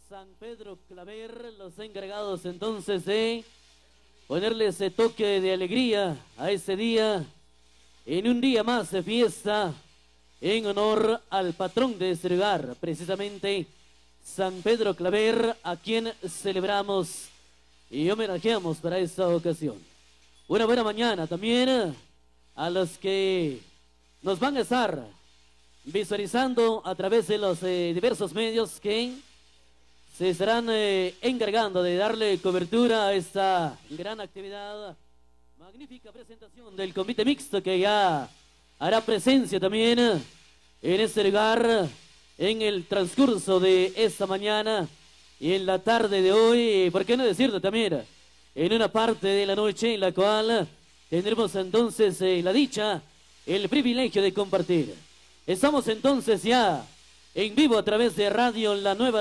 San Pedro Claver, los encargados entonces de ponerle ese toque de alegría a ese día, en un día más de fiesta, en honor al patrón de este lugar, precisamente San Pedro Claver, a quien celebramos y homenajeamos para esta ocasión. Una buena mañana también a los que nos van a estar visualizando a través de los diversos medios que se estarán encargando de darle cobertura a esta gran actividad. Magnífica presentación del comité mixto que ya hará presencia también en este lugar en el transcurso de esta mañana y en la tarde de hoy, por qué no decirlo también, en una parte de la noche en la cual tendremos entonces la dicha, el privilegio de compartir. Estamos entonces ya en vivo a través de Radio La Nueva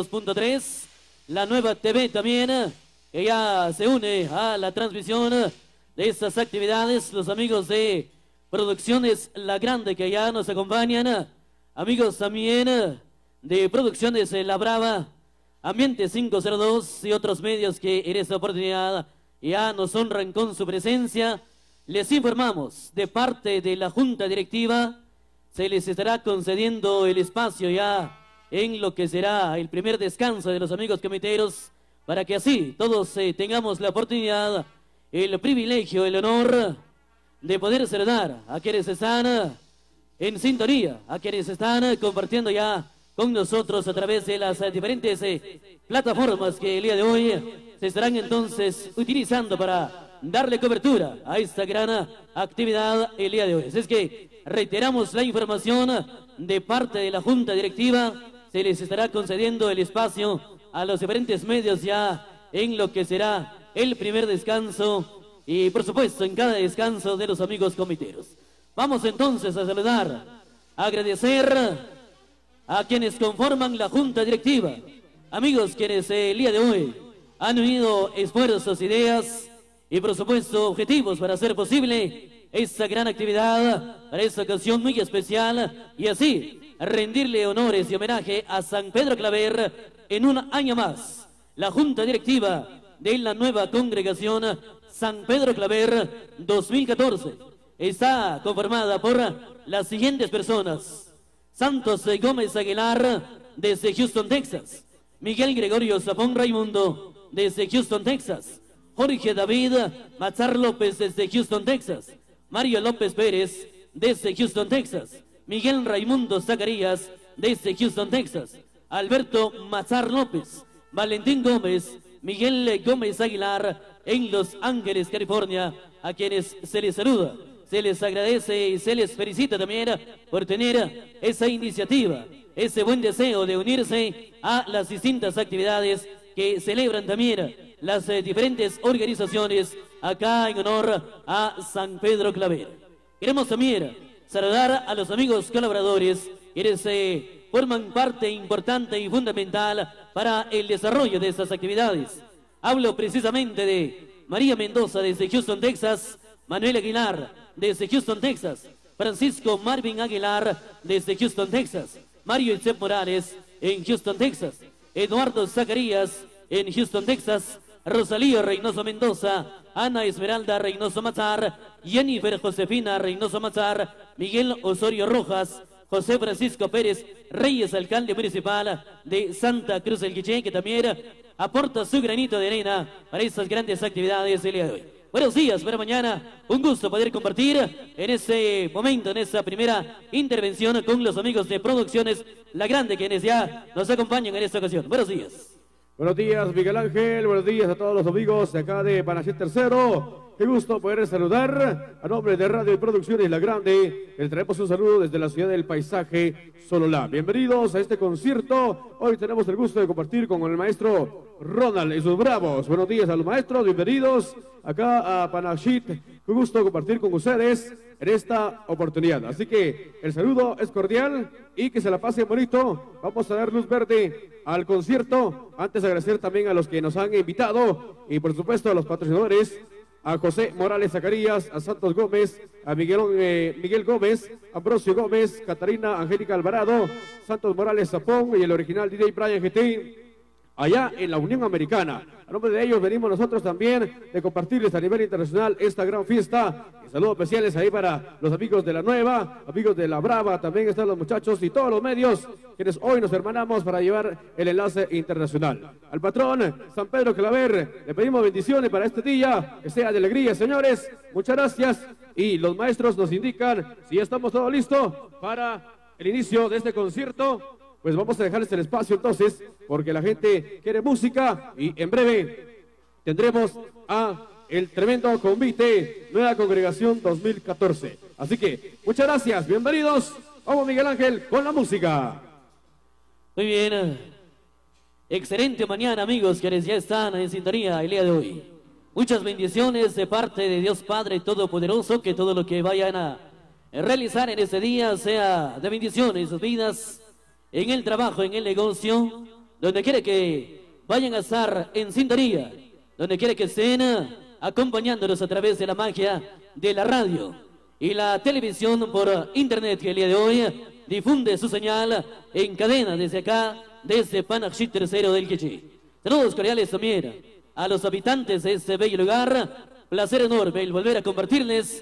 92.3, La Nueva TV también, que ya se une a la transmisión de estas actividades. Los amigos de Producciones La Grande que ya nos acompañan, amigos también de Producciones La Brava, Ambiente 502 y otros medios que en esta oportunidad ya nos honran con su presencia. Les informamos de parte de la Junta Directiva, se les estará concediendo el espacio ya en lo que será el primer descanso de los amigos comiteros, para que así todos tengamos la oportunidad, el privilegio, el honor de poder saludar a quienes están en sintonía, a quienes están compartiendo ya con nosotros a través de las diferentes plataformas que el día de hoy se estarán entonces utilizando para darle cobertura a esta gran actividad el día de hoy. Así es que reiteramos la información de parte de la Junta Directiva, se les estará concediendo el espacio a los diferentes medios ya en lo que será el primer descanso y por supuesto en cada descanso de los amigos comiteros. Vamos entonces a saludar, a agradecer a quienes conforman la Junta Directiva, amigos quienes el día de hoy han unido esfuerzos, ideas y por supuesto objetivos para hacer posible esta gran actividad, para esta ocasión muy especial, y así rendirle honores y homenaje a San Pedro Claver en un año más. La Junta Directiva de la nueva congregación San Pedro Claver 2014 está conformada por las siguientes personas: Santos Gómez Aguilar, desde Houston, Texas; Miguel Gregorio Zapón Raimundo, desde Houston, Texas; Jorge David Mazar López, desde Houston, Texas; Mario López Pérez, desde Houston, Texas; Miguel Raimundo Zacarías, desde Houston, Texas; Alberto Mazar López; Valentín Gómez, Miguel Gómez Aguilar, en Los Ángeles, California, a quienes se les saluda, se les agradece y se les felicita también por tener esa iniciativa, ese buen deseo de unirse a las distintas actividades que celebran también las diferentes organizaciones acá en honor a San Pedro Claver. Queremos también saludar a los amigos colaboradores quienes forman parte importante y fundamental para el desarrollo de estas actividades. Hablo precisamente de María Mendoza desde Houston, Texas; Manuel Aguilar desde Houston, Texas; Francisco Marvin Aguilar desde Houston, Texas; Mario Itzep Morales en Houston, Texas; Eduardo Zacarías en Houston, Texas; Rosalío Reynoso Mendoza; Ana Esmeralda Reynoso Mazar; Jennifer Josefina Reynoso Mazar; Miguel Osorio Rojas; José Francisco Pérez Reyes, alcalde municipal de Santa Cruz del Quiché, que también aporta su granito de arena para estas grandes actividades del día de hoy. Buenos días, buena mañana, un gusto poder compartir en este momento, en esta primera intervención con los amigos de Producciones La Grande, quienes ya nos acompañan en esta ocasión. Buenos días. Buenos días, Miguel Ángel, buenos días a todos los amigos de acá de Panachit Tercero. Qué gusto poder saludar a nombre de Radio y Producciones La Grande. Les traemos un saludo desde la ciudad del paisaje, Sololá. Bienvenidos a este concierto. Hoy tenemos el gusto de compartir con el maestro Ronald y sus bravos. Buenos días a los maestros, bienvenidos acá a Panachit. Qué gusto compartir con ustedes en esta oportunidad. Así que el saludo es cordial y que se la pasen bonito. Vamos a dar luz verde al concierto. Antes agradecer también a los que nos han invitado y por supuesto a los patrocinadores: a José Morales Zacarías, a Santos Gómez, a Miguel Gómez, Ambrosio Gómez, Catarina Angélica Alvarado, Santos Morales Zapón y el original DJ Brian GT. allá en la Unión Americana. A nombre de ellos venimos nosotros también de compartirles a nivel internacional esta gran fiesta. Y saludos especiales ahí para los amigos de la Nueva, amigos de la Brava, también están los muchachos y todos los medios quienes hoy nos hermanamos para llevar el enlace internacional. Al patrón San Pedro Claver le pedimos bendiciones para este día, que sea de alegría, señores. Muchas gracias. Y los maestros nos indican si ya estamos todos listos para el inicio de este concierto. Pues vamos a dejarles el espacio entonces, porque la gente quiere música y en breve tendremos a el tremendo convite, Nueva Congregación 2014. Así que, muchas gracias, bienvenidos. Vamos, Miguel Ángel, con la música. Muy bien. Excelente mañana, amigos, quienes ya están en sintonía el día de hoy. Muchas bendiciones de parte de Dios Padre Todopoderoso, que todo lo que vayan a realizar en este día sea de bendición en sus vidas, en el trabajo, en el negocio, donde quiere que vayan a estar en sintonía, donde quiere que estén acompañándonos a través de la magia de la radio y la televisión por internet, que el día de hoy difunde su señal en cadena desde acá, desde Panajchit III del Quiché. Saludos cordiales también a los habitantes de este bello lugar. Placer enorme el volver a compartirles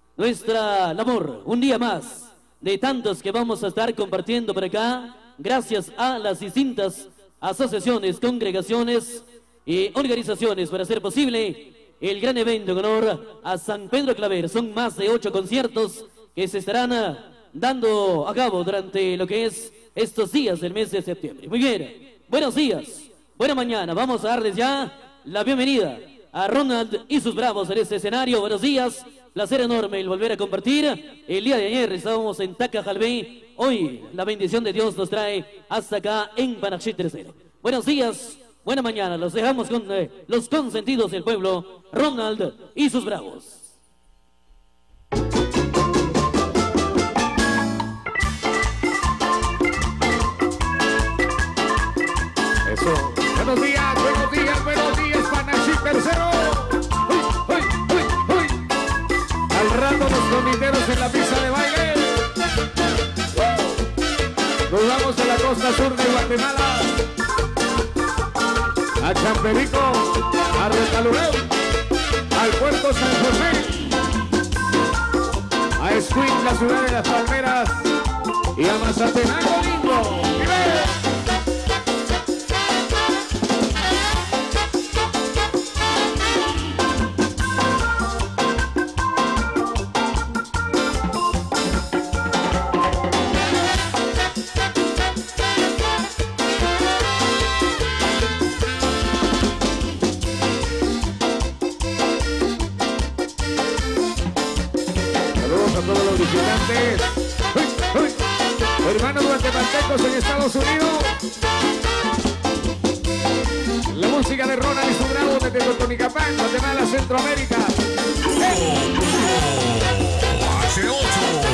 nuestra labor un día más, de tantos que vamos a estar compartiendo por acá, gracias a las distintas asociaciones, congregaciones y organizaciones para hacer posible el gran evento en honor a San Pedro Claver. Son más de 8 conciertos que se estarán dando a cabo durante lo que es estos días del mes de septiembre. Muy bien, buenos días, buena mañana. Vamos a darles ya la bienvenida a Ronald y sus bravos en este escenario. Buenos días. Placer enorme el volver a compartir. El día de ayer estábamos en Tacajalbey. Hoy la bendición de Dios nos trae hasta acá en Panajchit III. Buenos días, buena mañana. Los dejamos con los consentidos del pueblo, Ronald y sus bravos. Eso. Buenos días, Panajchit III. Al rato los comiteros en la pista de baile. Nos vamos a la costa sur de Guatemala, a Champerico, a Retalureu, al puerto San José, a Escuintla, la ciudad de las Palmeras, y a Mazatenango lindo. Hermanos guatemaltecos en Estados Unidos, la música de Ronald y su bravo desde Totonicapán, Guatemala, Centroamérica. Hace 8.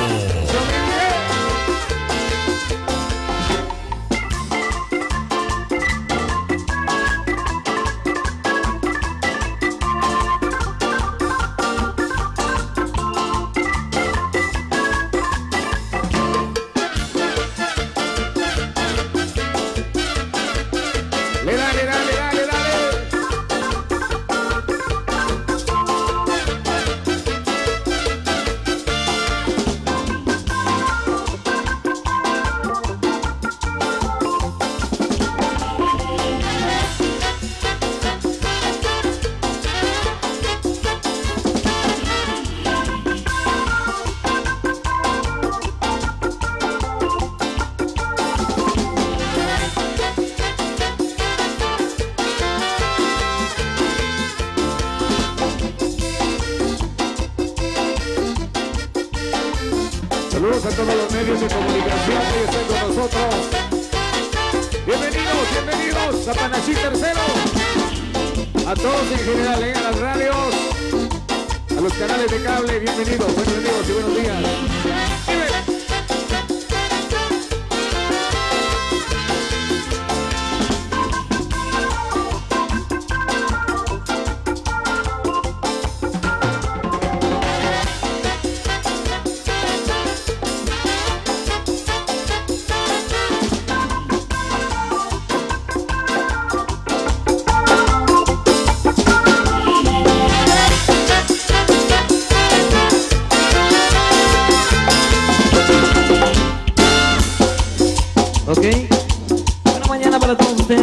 Saludos a todos los medios de comunicación que están con nosotros. Bienvenidos a Panajchit III. A todos en general, a las radios, a los canales de cable, bienvenidos y buenos días.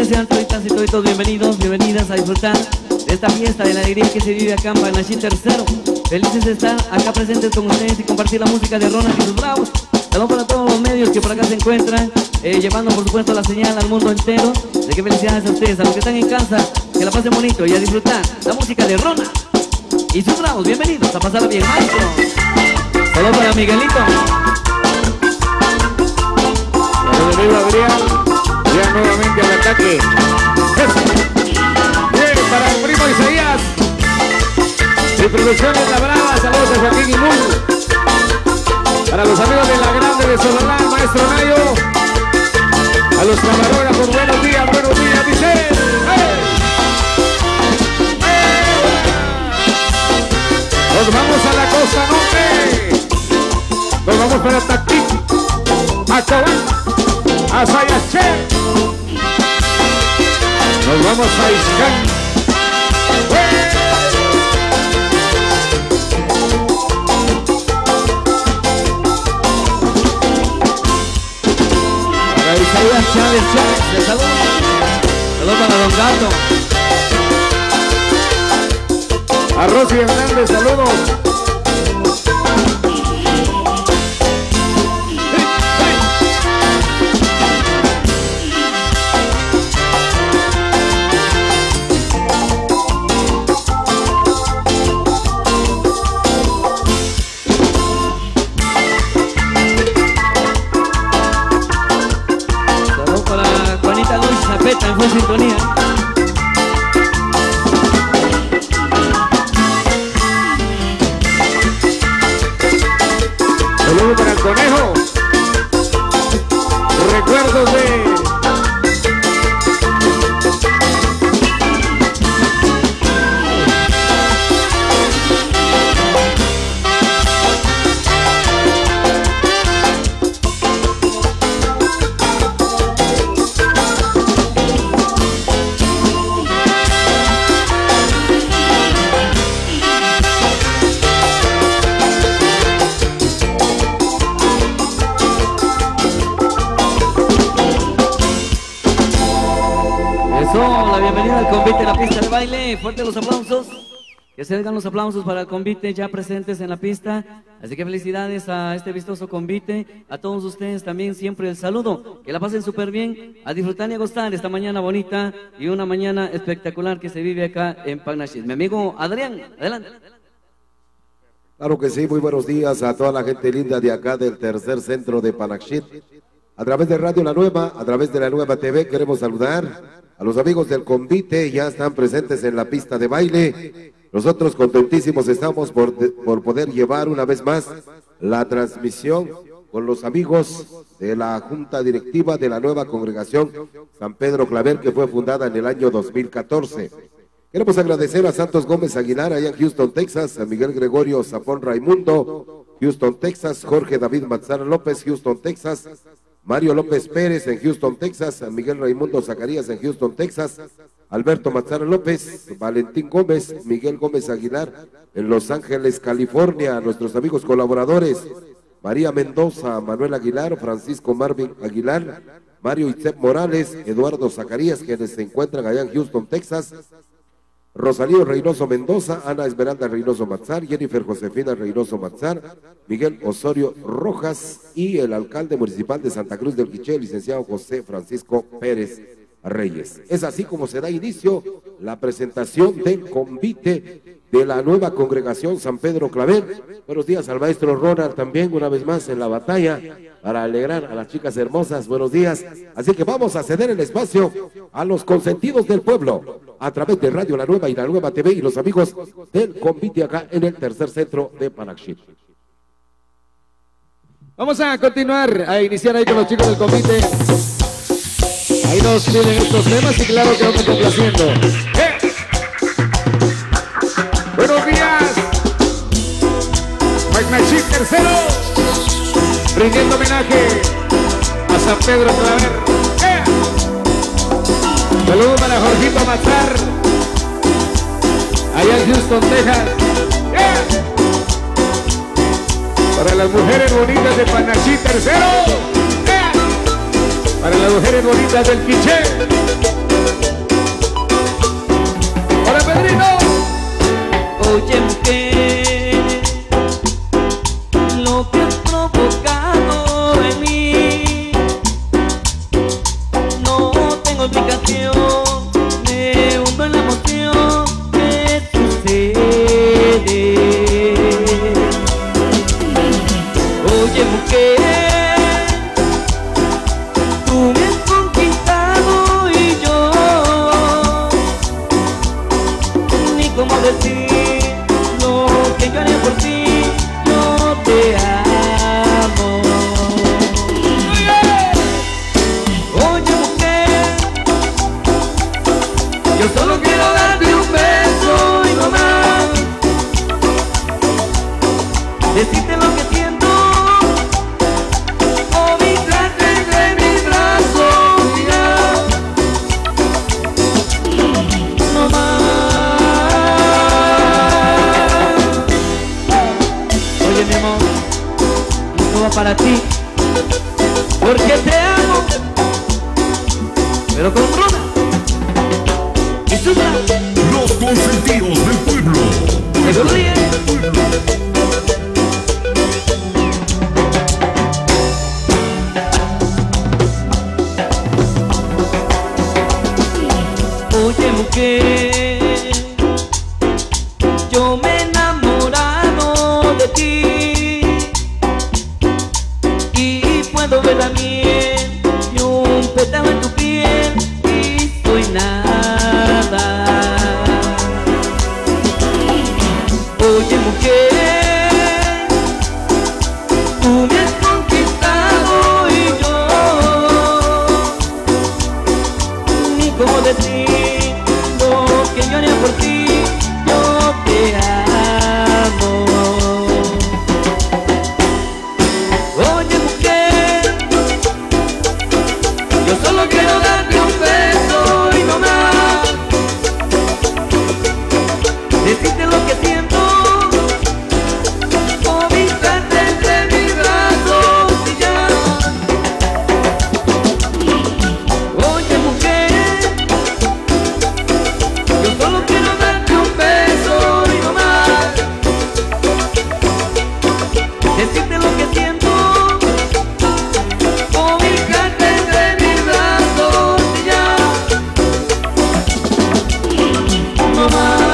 ustedes sean toditas y toditos bienvenidos, bienvenidas a disfrutar de esta fiesta de la alegría que se vive acá en Panachit Tercero. Felices de estar acá presentes con ustedes y compartir la música de Ronald y sus bravos. Saludos para todos los medios que por acá se encuentran, llevando por supuesto la señal al mundo entero. De qué felicidades a ustedes, a los que están en casa, que la pasen bonito y a disfrutar la música de Ronald y sus bravos. Bienvenidos a pasar bien, maestro. Saludos para Miguelito. Saludos de Adrián. Ya nuevamente al ataque. Bien, para el primo Isaías. Y Producciones La Brava, saludos de Joaquín y Mul. Para los amigos de La Grande de Sololán, maestro Nayo. A los camarógrafos, buenos días, dice. ¡Hey! Nos vamos a la costa norte. Nos vamos para Tactic, Acabán, a Sayaché. Nos vamos a Iscán. Para Isaías Chávez, saludos. Saludos para Don Gato. A Rosy Hernández, saludos. Saludos para Juanita Luis Zapeta en full sintonía. Saludos para el Conejo. Recuerdos de... La bienvenida al convite en la pista de baile. Fuertes los aplausos. Que se den los aplausos para el convite ya presentes en la pista. Así que felicidades a este vistoso convite. A todos ustedes también siempre el saludo. Que la pasen súper bien. A disfrutar y a gozar esta mañana bonita y una mañana espectacular que se vive acá en Panachit. Mi amigo Adrián, adelante. Claro que sí, muy buenos días a toda la gente linda de acá del tercer centro de Panachit. A través de Radio La Nueva, a través de La Nueva TV, queremos saludar a los amigos del convite, ya están presentes en la pista de baile. Nosotros contentísimos estamos por poder llevar una vez más la transmisión con los amigos de la Junta Directiva de la nueva congregación San Pedro Claver, que fue fundada en el año 2014. Queremos agradecer a Santos Gómez Aguilar, allá en Houston, Texas, a Miguel Gregorio Zapón Raimundo, Houston, Texas, Jorge David Matzara López, Houston, Texas, Mario López Pérez en Houston, Texas, Miguel Raimundo Zacarías en Houston, Texas, Alberto Matzara López, Valentín Gómez, Miguel Gómez Aguilar en Los Ángeles, California, nuestros amigos colaboradores, María Mendoza, Manuel Aguilar, Francisco Marvin Aguilar, Mario Itzep Morales, Eduardo Zacarías, quienes se encuentran allá en Houston, Texas, Rosalío Reynoso Mendoza, Ana Esmeralda Reynoso Matzar, Jennifer Josefina Reynoso Matzar, Miguel Osorio Rojas y el alcalde municipal de Santa Cruz del Quiché, licenciado José Francisco Pérez Reyes. Es así como se da inicio la presentación del convite de la nueva congregación San Pedro Claver. Buenos días al maestro Ronald también, una vez más en la batalla para alegrar a las chicas hermosas. Buenos días. Así que vamos a ceder el espacio a los consentidos del pueblo a través de Radio La Nueva y La Nueva TV y los amigos del convite acá en el tercer centro de Panachit. Vamos a continuar, a iniciar ahí con los chicos del convite. Ahí nos piden estos temas y claro que vamos complaciendo. Buenos días, Panachit Tercero, rindiendo homenaje a San Pedro Claver. Saludos para Jorgito Matzar, allá en Houston, Texas. Para las mujeres bonitas de Panachit Tercero. Para las mujeres bonitas del Quiché. Oye mujer, lo que has provocado en mí no tengo explicación, me hundo en la emoción que sucede. Oye mujer, tú me has conquistado y yo ni cómo decir lo que yo haré por ti, yo te amo. Oye mujer, yo solo quiero darte un beso y no más, decirte lo que siento, ubicarte entre mis brazos y ya, no más. Oye mi amor, esto va para ti, porque te amo, pero con Rona y Supra, Los consentidos del pueblo. me sonríe. Oye mujer, yo me he enamorado de ti y puedo ver la miel y un pétalo en tu piel y soy nada. Oye mujer, tú me has conquistado y yo ni cómo decir lo que yo haría por ti, yo te amo. Oye mujer, yo solo quiero darte un beso y no más, decirte lo que siento, ubicarte entre mis brazos y ya. Oye mujer, yo solo quiero darte un beso y no más, decirte lo que siento, ubicarte entre mis brazos y ya, no más.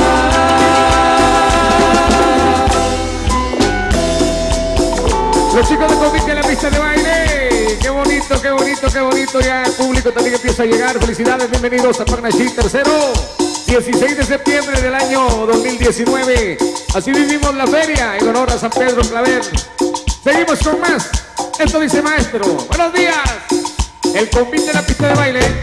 Los chicos de Convite en la pista de baile. Qué bonito, qué bonito, qué bonito. Ya el público también empieza a llegar. Felicidades, bienvenidos a Panachit tercero. 16 de septiembre del año 2019. Así vivimos la feria en honor a San Pedro Claver. Seguimos con más. Esto dice maestro. Buenos días. El Convite en la pista de baile.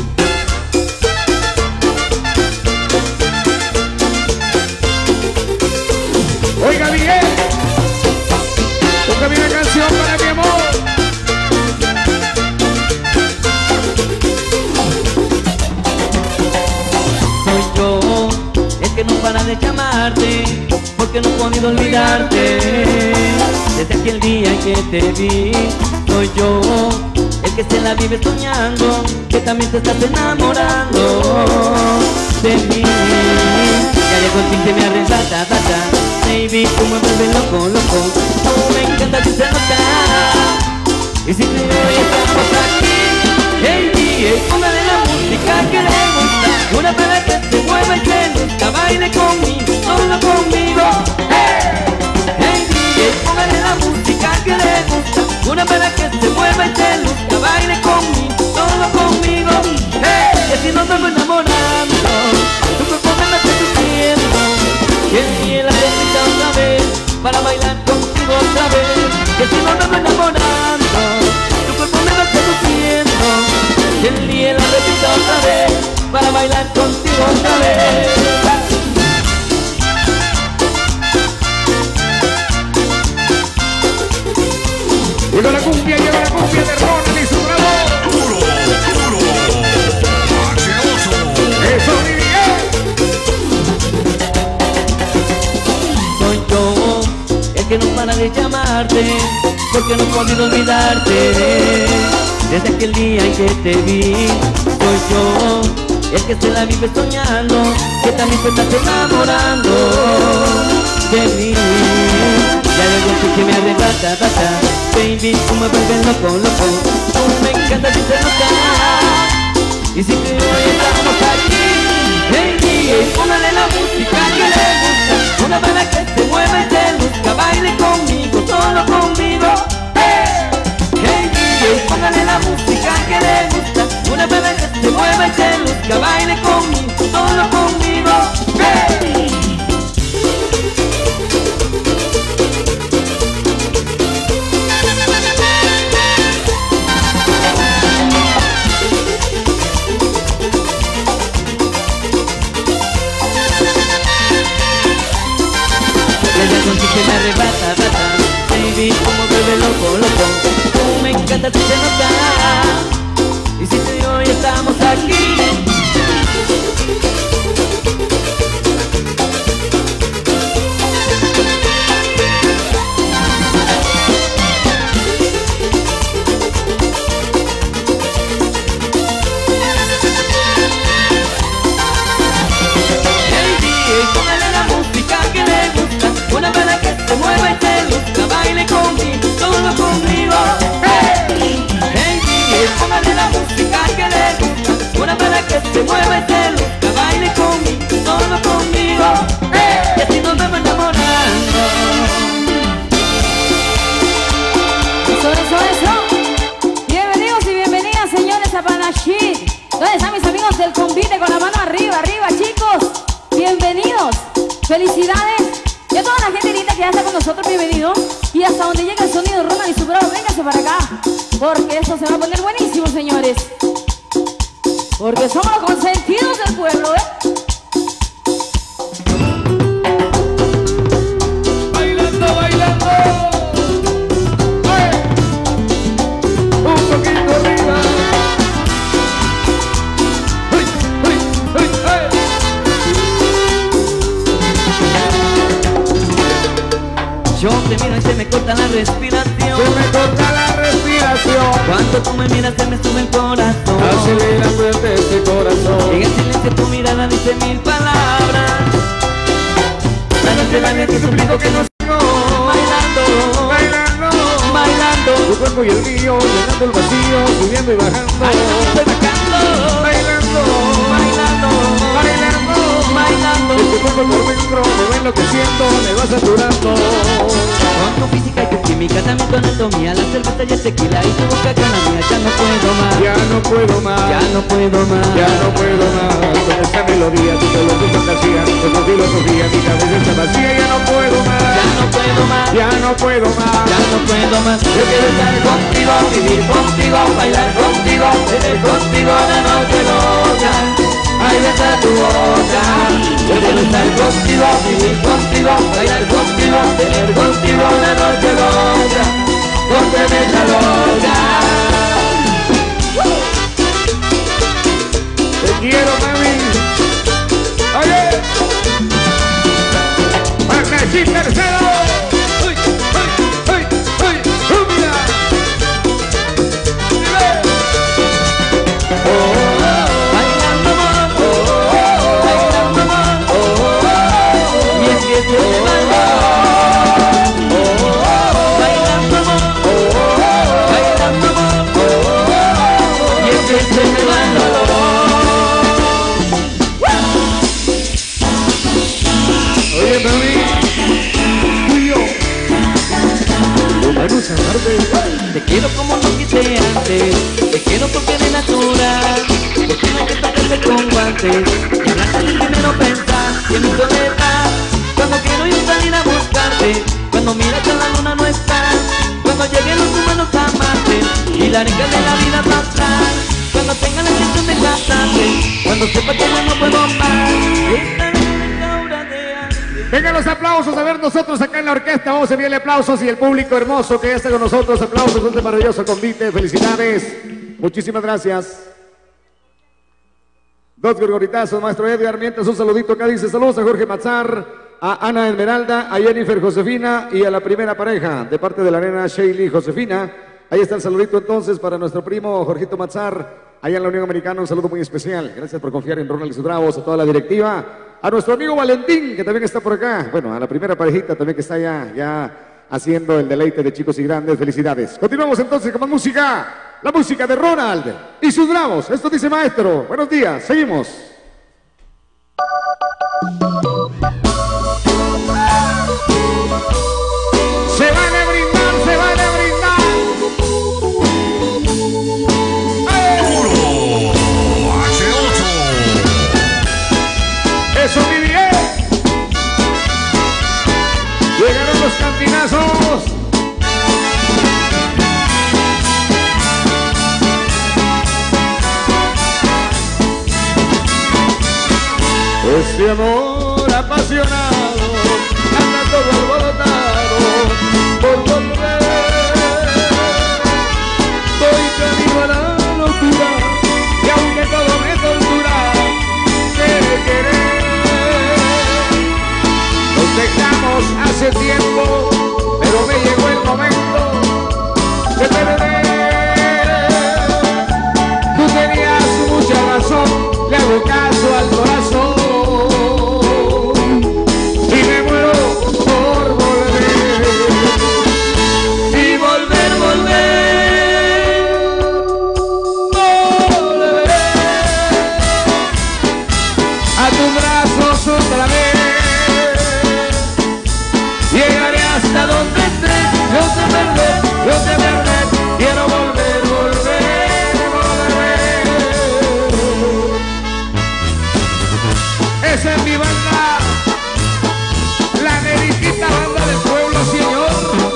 Oiga bien. Póngame una canción para mi amor. Soy yo el que no para de llamarte, porque no he podido olvidarte desde aquel día en que te vi. Soy yo el que se la vive soñando, que también te estás enamorando de mí. Ya llegó el fin que me arrebata, baby, tú me vuelves loco, loco. Tú me encanta si se nota, y si te hoy estamos aquí. Hey, DJ, póngale la música que le gusta, una para que se mueva y se luzca, baile conmigo, solo conmigo. Hey, DJ, póngale la música que le gusta, una para que se mueva y se luzca, baile conmigo, solo conmigo. Y así nos vamos enamorando, tu cuerpo me está seduciendo, y el cielo necesita otra vez para bailar contigo otra vez. Y así nos vamos enamorando, tu cuerpo me va seduciendo, y el día la repita otra vez para bailar contigo otra vez. Llegó la cumbia de Ronald y su bravo. Duro, duro. H8. Eso, Miguel. Soy yo el que no para de llamarte, porque no he podido olvidarte desde aquel día en que te vi. Soy yo el que se la vive soñando, que también te estás enamorando de mí. Ya llegó el que me arrebata, bata, baby, tú me vuelves loco, loco, tú me encanta si se nota. Y si que hoy estamos aquí, hey DJ, póngale la música que le gusta, una bala que se mueva y se luzca, baile conmigo, solo conmigo. Hey DJ, póngale la música que le gusta, una bala que se mueva y se luzca, baile conmigo, solo conmigo. Hey. Que me arrebata, bata, baby, como vuelve loco, loco, tú me encanta si se nota. Y si te digo ya estamos aquí. Una bala que se mueva y se luzca, baile conmigo, solo conmigo. Hey, hey, DJ, póngale la música que le gusta. Una bala que se mueva y se luzca, baile conmigo, solo conmigo. Hey, y así nos vamos enamorando. Eso. Bienvenidos y bienvenidas, señores, a Panachit. ¿Dónde están mis amigos del convite? Con la mano arriba, arriba, chicos. Bienvenidos. Felicidades. Y a toda la gente linda que ya está con nosotros, bienvenido. Y hasta donde llega el sonido, Ronald y su bravo, véngase para acá, porque esto se va a poner buenísimo, señores. Porque somos los consentidos del pueblo, ¿eh? Bailando, bailando. ¡Ay! Un poquito arriba. ¡Ay, ay, ay, ay! Yo te miro y se me corta la respiración. Se me corta la respiración. Cuando tú me miras se me sube el corazón. Acelera fuerte este corazón. En el silencio tu mirada dice mil palabras. La noche la que suplico que nos bailando, Bailando. bailando. Tu cuerpo y el mío, llenando el vacío, subiendo y bajando. Ay, no estoy bajando, Bailando. bailando, Bailando. bailando. Este cuerpo por dentro me va enloqueciendo, me va saturando. Con tu física y tu química, también tu anatomía, la cerveza y el tequila y tu boca con la mía, ya no puedo más, Ya no puedo más. ya no puedo más, Ya no puedo más. Con esta melodía, tu solo tu fantasía, con tu filosofía, mi cabeza está vacía. Ya no puedo más. ya no puedo más, Ya no puedo más. ya no puedo más. Yo quiero estar contigo, vivir contigo, bailar contigo, tener contigo la noche loca. Ay, besa tu boca. Yo quiero estar contigo, vivir contigo, bailar contigo, tener contigo la noche loca. Con tremenda loca. Te quiero, mami. Oye. Panachit tercero. Uy, uy, uy, uy. Mira. Bailando amor, bailando amor, y es que se me baila. Bailando amor, bailando amor, y es que se me baila. Oye, mami. Tú y yo. Vamos a amarte. Te quiero como no quise antes, te quiero porque eres natural, porque no hay que tocarte con guantes, y hablaste sin primero pensar, y en mi soledad, cuando quiero yo salir a buscarte, cuando miras que la luna no está, cuando lleguen los humanos amantes, y la arenga de la vida pasar, cuando tenga la intención de casarte, cuando sepa que ya no puedo más, esta no es la hora de antes. Vengan los aplausos a ver nosotros acá en la orquesta. Vamos a enviarle aplausos y el público hermoso que ya está con nosotros. Aplausos, este maravilloso convite. Felicidades. Muchísimas gracias. Dos gorgoritazos, maestro Edgar. Mientras un saludito acá dice saludos a Jorge Mazar, a Ana Esmeralda, a Jennifer Josefina y a la primera pareja de parte de la nena Sheili Josefina. Ahí está el saludito entonces para nuestro primo Jorgito Mazar. allá en la Unión Americana, un saludo muy especial. Gracias por confiar en Ronald y sus Bravos, a toda la directiva, a nuestro amigo Valentín, que también está por acá. Bueno, a la primera parejita también que está ya haciendo el deleite de chicos y grandes. Felicidades. Continuamos entonces con más música. La música de Ronald y sus Bravos. Esto dice Maestro. Buenos días. Seguimos. Se vale brindar, se vale brindar. Puro H8. Eso, mi bien. Llegaron los cantinazos. Ese amor apasionado anda todo alborotado por volver. Voy camino a la locura y aunque todo me tortura, sé querer. Nos dejamos hace tiempo, pero me llegó el momento de perder. Tú tenías mucha razón, le hago caso al corazón. Esa es mi banda, la negrita banda del pueblo, señor.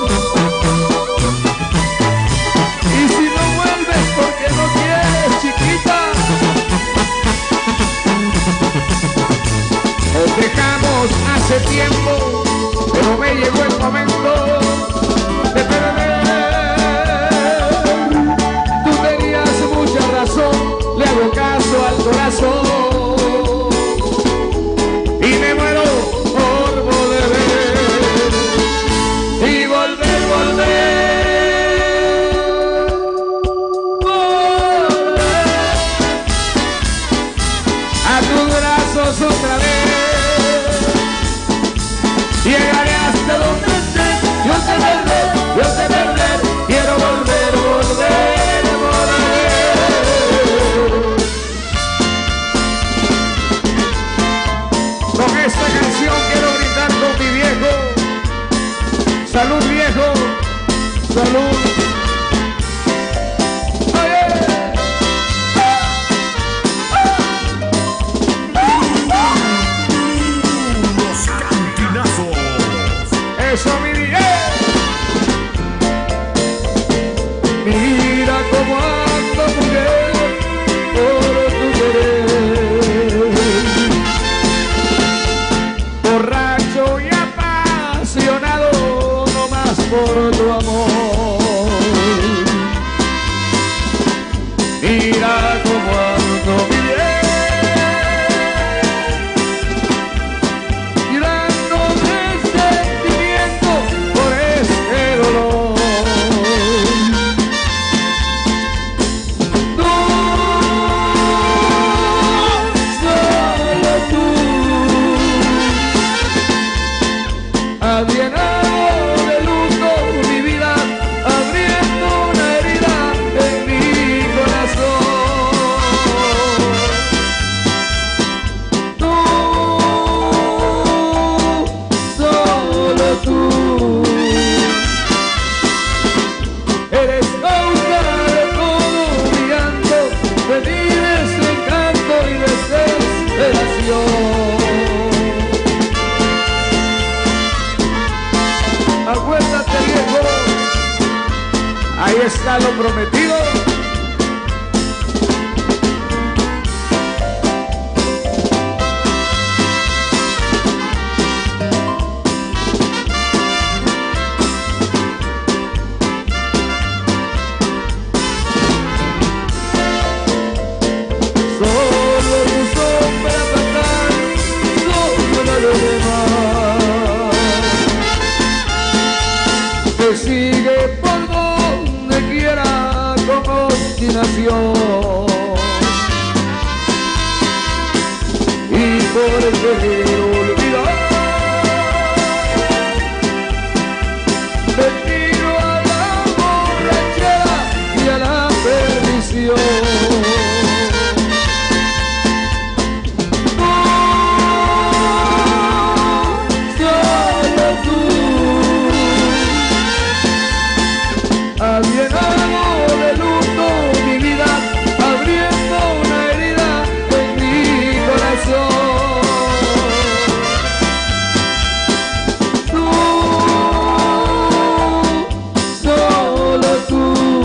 Y si no vuelves porque no quieres, chiquita, nos dejamos hace tiempo, pero me llegó el momento de perder. Tú tenías mucha razón, le hago caso al corazón. Otra vez llegaré hasta donde estés. Yo sé perder, quiero volver. Con esta canción quiero brindar con mi viejo. Salud, viejo, salud. Eso, mi bien. Mira cómo ando, mujer, por tu querer. Borracho y apasionado, no más por tu amor. Mira cómo ando, mi bien. Acuérdate, viejo, ahí está lo prometido. Sigue por donde quiera como tú has llenado de luto mi vida, abriendo una herida en mi corazón. Tú, solo tú,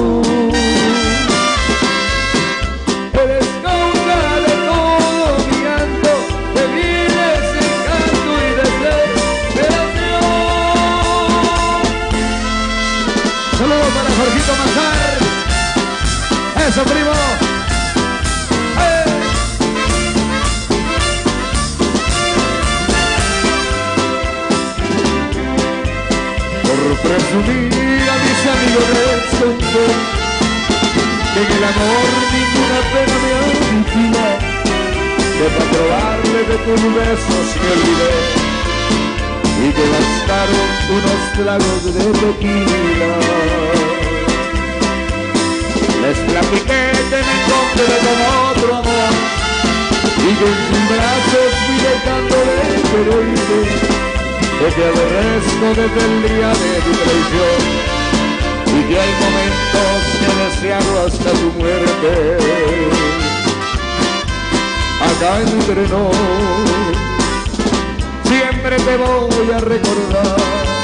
eres causa de todo mi llanto, de mi desencanto y desesperación. Saludos para Jorgito Mazar. Eso, primo. Por presumir a mis amigos les conté que en el amor ninguna pena me avicina, que para probarle de tus besos me olvidé y que bastaron unos tragos de tequila. Les platiqué que me encontré con otro amor y que en sus brazos fui dejando de quererte, de que aborrezco desde el día de tu traición y que hay momentos que deseado hasta tu muerte. Acá entre nos siempre te voy a recordar,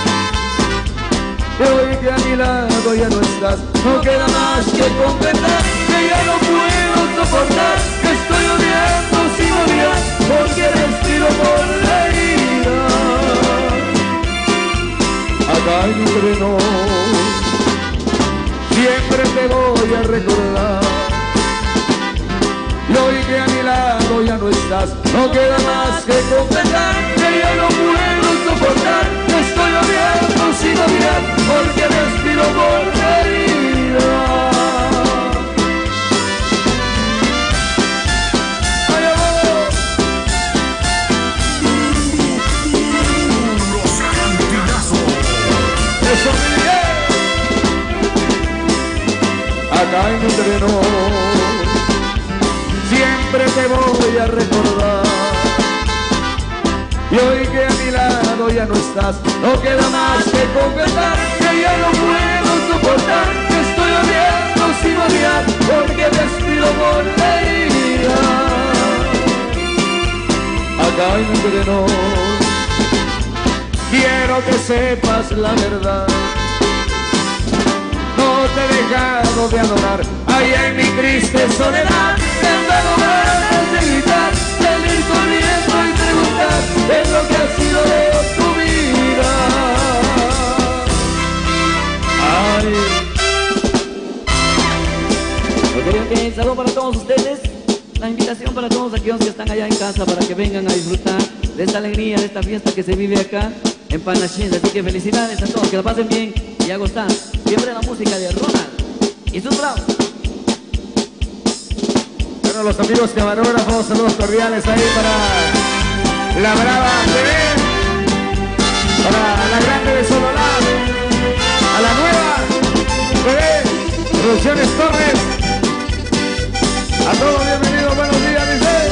que hoy que a mi lado ya no estás, no queda más que comprender que ya no puedo soportar, que estoy odiando sin odiar, porque respiro por la herida. Acá entre nos siempre te voy a recordar, y hoy que a mi lado ya no estás, no queda más que comprender que ya no puedo soportar, que estoy odiando sin odiar, porque respiro por la herida. ¡Ay, amor! Los cantinazos. ¡Eso, Miguel! Acá entre nos siempre te voy a recordar, y hoy que a mi lado ya no estás, no queda más que confesar que ya no puedo soportar, que estoy odiando sin odiar, porque respiro por la herida. Acá entre nos quiero que sepas la verdad, no te he dejado de adorar, allá en mi triste soledad, en vano ganas de gritar, salir corriendo y preguntar de lo que ha sido de tu vida. Ay. Ok, saludo para todos ustedes. La invitación para todos aquellos que están allá en casa para que vengan a disfrutar de esta alegría, de esta fiesta que se vive acá en Panachín. Así que felicidades a todos, que la pasen bien y a gustar. Siempre la música de Ronald y sus bravos. Bueno, los amigos camarógrafos, saludos cordiales ahí para la Brava TV, para la Grande de Sololá, a la Nueva TV, Producciones Torres. A todos bienvenidos, buenos días, mi fe.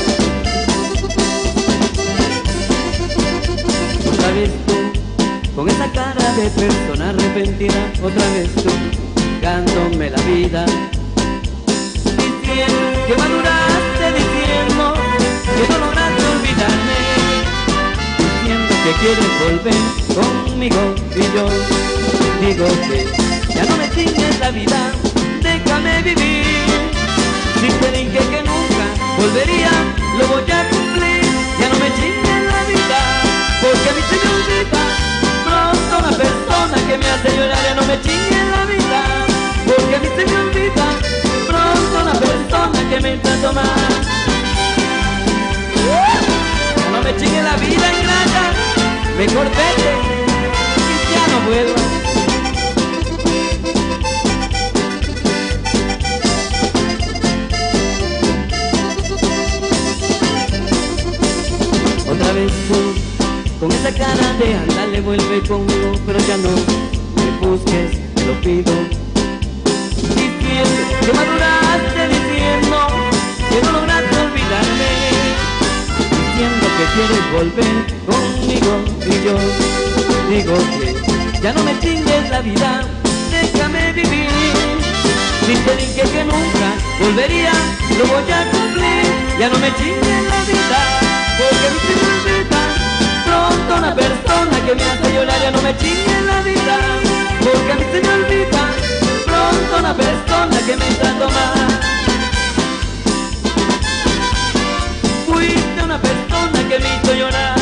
Otra vez tú, con esa cara de persona arrepentida, otra vez tú, dándome la vida, diciendo que maduraste, diciendo que no lograste olvidarme, diciendo que quieres volver conmigo, y yo digo que ya no me chingues la vida, déjame vivir. Si te dije que nunca volvería, lo voy a cumplir. Ya no me chingues la vida, porque a mí se me olvida pronto una persona que me hace llorar. Ya no me chingues la vida, porque a mí se me olvida pronto una persona que me trata mal. Ya no me chingues la vida, ingrata, mejor vete y ya no vuelvas. Otra vez tú, con esa cara de andale, vuelve conmigo, pero ya no me busques, te lo pido. Diciendo que maduraste, diciendo que no lograste olvidarme, diciendo que quieres volver conmigo, y yo digo que ya no me chingues la vida, déjame vivir. Si te dije que nunca volvería, lo voy a cumplir. Ya no me chingues la vida, porque a mí se me olvida pronto una persona que me hace llorar. Ya no me chingues la vida, porque a mí se me olvida pronto una persona que me trató mal. Fuiste una persona que me hizo llorar.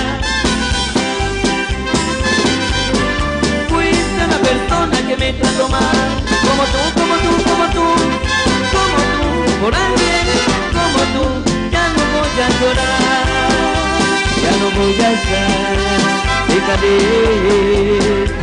Fuiste una persona que me trató mal. Como tú, como tú, como tú, como tú. Por alguien como tú ya no voy a llorar. Ya no voy a estar. Déjame.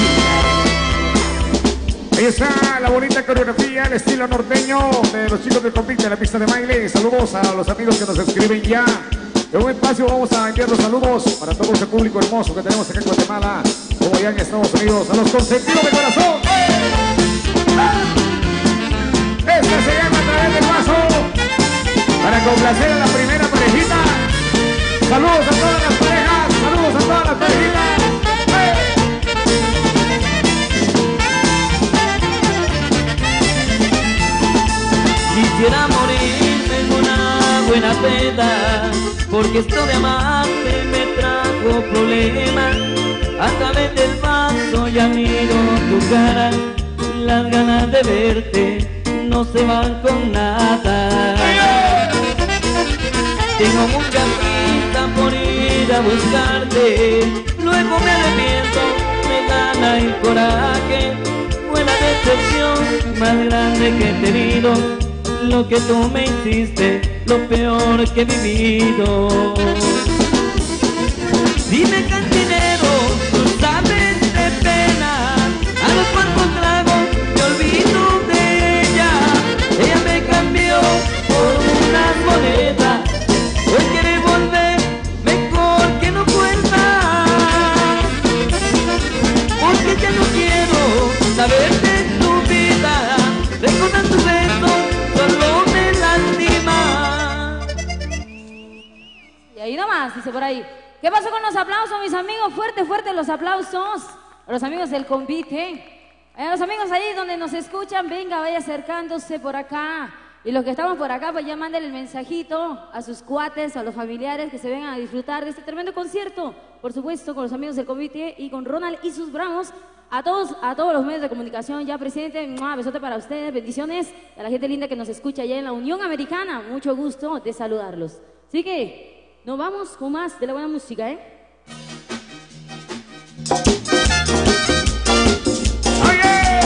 Ahí está la bonita coreografía, el estilo norteño de los chicos del Convite de la pista de baile. Saludos a los amigos que nos escriben ya. En un espacio vamos a enviar los saludos para todo ese público hermoso que tenemos acá en Guatemala, como allá en Estados Unidos, a los consentidos de corazón. Esta se llama A Través del Paso, para complacer a la primera parejita. Saludos a todas las parejas, saludos a todas las parejitas. Quisiera morirme en una buena peda, porque esto de amarte me trajo problemas. A través del paso ya miro tu cara, las ganas de verte no se van con nada. Tengo mucha prisa por ir a buscarte, luego me arrepiento, me gana el coraje. Fue la decepción más grande que he tenido, lo que tú me hiciste, lo peor que he vivido. Dime cantinero, tú sabes de pena, a los cuantos tragos me olvido de ella. Ella me cambió por unas monedas, hoy quiere volver, mejor que no cuenta. Porque ya no quiero saber de tu vida, recordar tus besos solo me lastima. Y ahí nomás, dice por ahí. ¿Qué pasó con los aplausos, mis amigos? Fuerte, fuerte los aplausos. A los amigos del Convite. A los amigos ahí donde nos escuchan, venga, vaya acercándose por acá. Y los que estamos por acá, pues ya manden el mensajito a sus cuates, a los familiares que se vengan a disfrutar de este tremendo concierto. Por supuesto, con los amigos del Convite y con Ronald y sus bravos. A todos los medios de comunicación ya presentes, besote para ustedes, bendiciones. A la gente linda que nos escucha allá en la Unión Americana, mucho gusto de saludarlos. Así que nos vamos con más de la buena música, ¿eh? ¡Oye!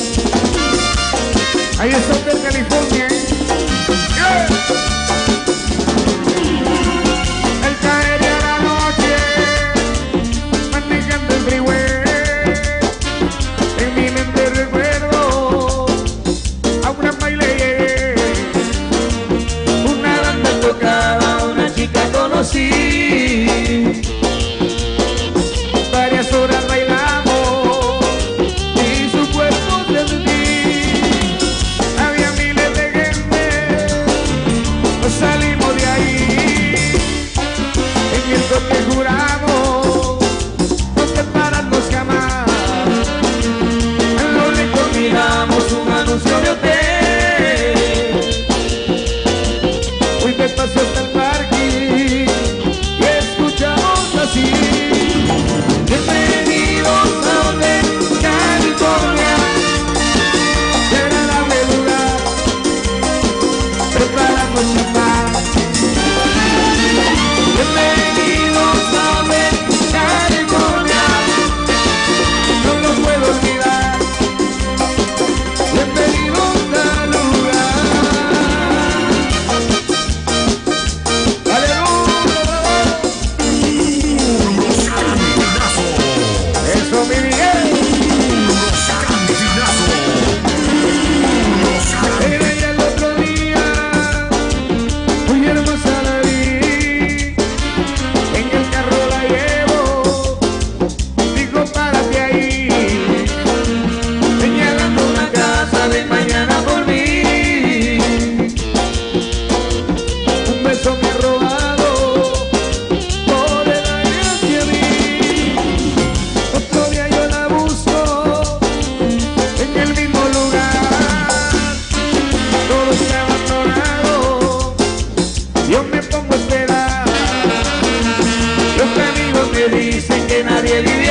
Ahí está Hotel California, ¿eh? ¡Yeah! Al caer ya la noche, manejando el freeway, en mi mente recuerdo a una baile, una banda tocaba, una chica conocí, varias horas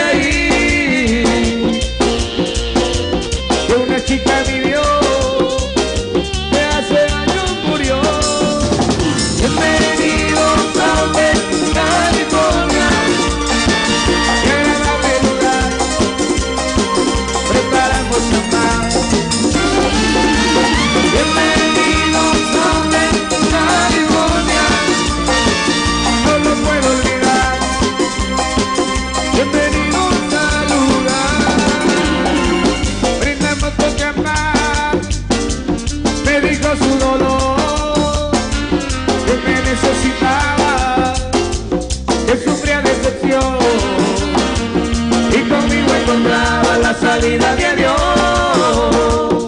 ahí que una chica vivió, que hace años murió. Bienvenidos a Hotel California, qué agradable lugar, preparamos champán. Bienvenidos a Hotel California, no lo puedo olvidar. Bienvenidos al lugar, brindamos por champán. Me dijo su dolor, que me necesitaba, que sufría decepción, y conmigo encontraba la salida de adiós.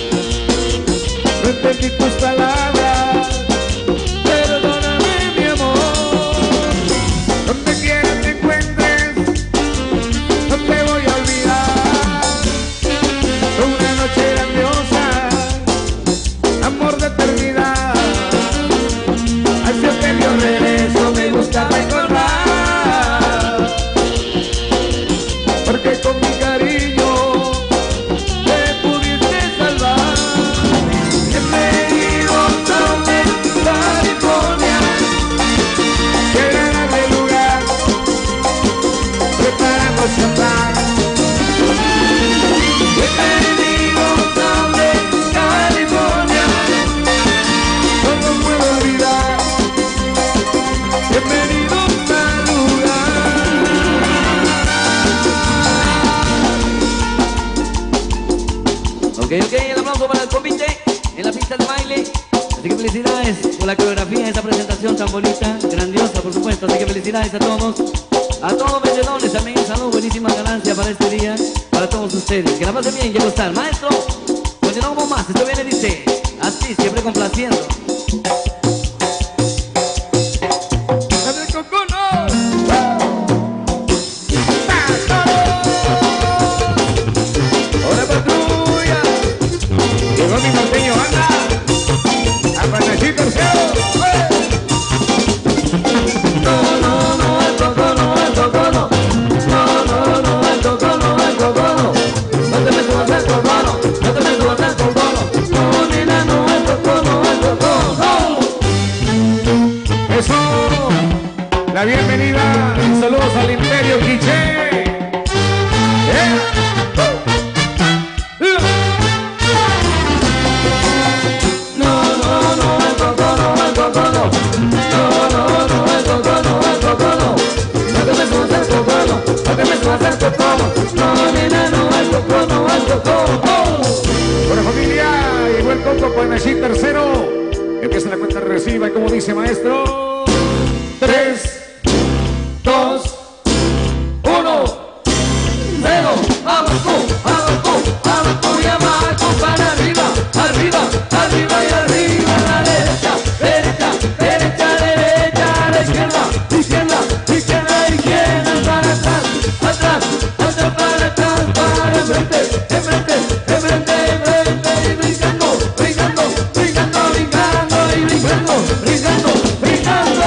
No entendí tus palabras, perdóname mi amor. Donde quiera te encuentres, no te voy a olvidar. Una noche grandiosa, amor de eternidad. Hacia hotel yo regreso, me gusta recordar, porque con mi cariño te pudiste salvar. Bienvenidos a Hotel California, qué agradable lugar, preparamos champán. Bienvenidos a Hotel California, no lo puedo olvidar. Bienvenidos al lugar. Ok, el aplauso para el convite en la pista de baile. Así que felicidades por la coreografía de esta presentación tan bonita, grandiosa por supuesto. Así que felicidades a todos vendedores, también salud, buenísima ganancia para este día, para todos ustedes. Que la pasen bien, quiero estar. Maestro, continuamos más, esto viene, dice, así, siempre complaciendo. ¡Dale el cocono! ¡Hola patrulla! Llegó mi norteño, anda. A Panachí tercero. El cocono, el cocono. No, no, no, el cocono, el cocono. No te me subas al cocono, no te me subas al cocono. No, nena, no, el cocono, el cocono. Eso. La bienvenida. Saludos al Imperio Quiché. No, no, no, el cocono, el cocono. No, no, no, el cocono, el cocono. No te me subas al cocono, no te me subas al cocono. No, nena, no, el cocono, el cocono. Bueno familia, llegó el Coco Panachí tercero. Empieza la cuenta regresiva y como dice maestro, 3, 2, 1. Cero, abajo, abajo, abajo y abajo para arriba, arriba, arriba y arriba, a la derecha, derecha, derecha, derecha, a la izquierda, izquierda, izquierda, izquierda, para atrás, atrás, atrás, para atrás, para enfrente, enfrente, enfrente, enfrente, y brincando, brincando, brincando, brincando, y brincando, brincando, brincando.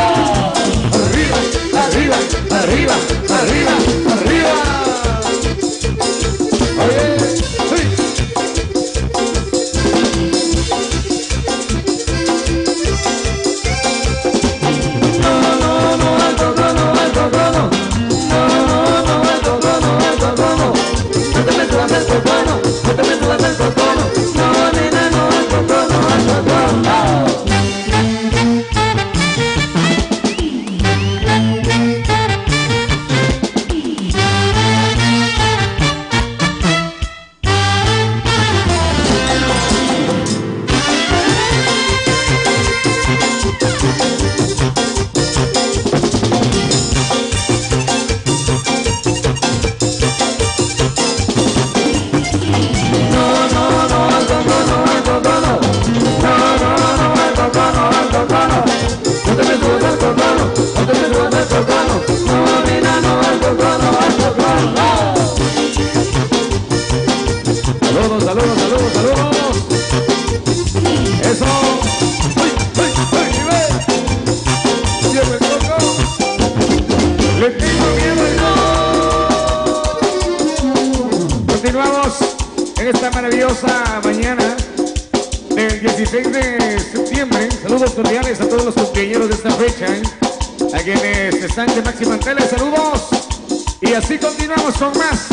en esta maravillosa mañana del 16 de septiembre. Saludos cordiales a todos los compañeros de esta fecha, a quienes están de Máxima Tele, saludos. Y así continuamos con más.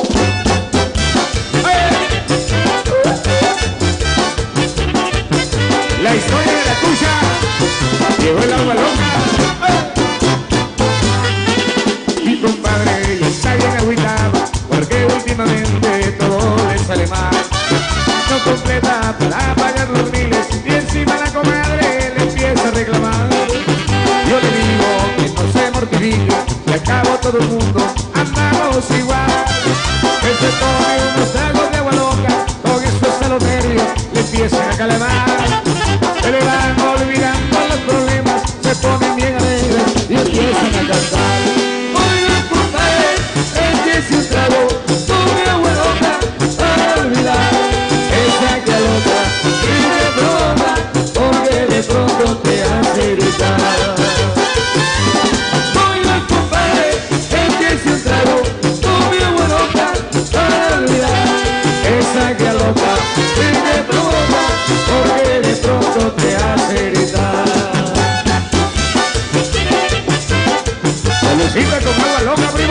La historia de la tuya llegó el agua loca. Mi compadre ya está bien agüitado, porque últimamente todo le sale mal. No completa para pagar los miles y encima la comadre le empieza a reclamar. Yo le digo que no se mortifique, que al cabo todo el mundo andamos igual. Que se tome unos tragos de agua loca, con eso hasta los nervios le empiezan a calamar. Se le van olvidando los problemas, se ponen bien alegres y empiezan a cantar. Oigan, compadre, échese un trago, tome agua loca para olvidar esa que loca y de broma, porque de pronto te hace gritar. Oigan, compadre, échese un trago, tome agua loca para olvidar esa que loca y de broma, porque de pronto te hace gritar. Salucita con agua loca, primo.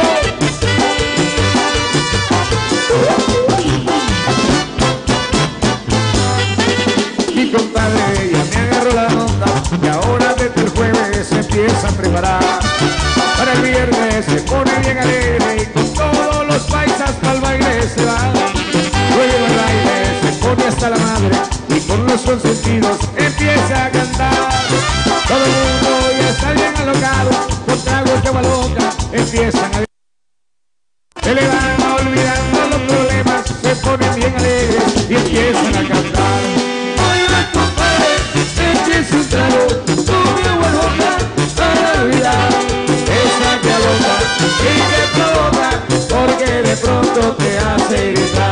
Mi compadre ya me agarró la onda y ahora desde el jueves se empieza a preparar. Para el viernes se pone bien alegre y con todos los paisas pa'l baile se va. Luego el baile se pone hasta la madre y con los consentidos empieza a cantar. Todo el mundo ya está bien alocado, con tragos de agua loca empiezan a... Se le van olvidando los problemas, se ponen bien alegres y empiezan a cantar. Oiga, compadre, échese un trago, tome agua loca para olvidar esa que aloca y que provoca, porque de pronto te hace gritar.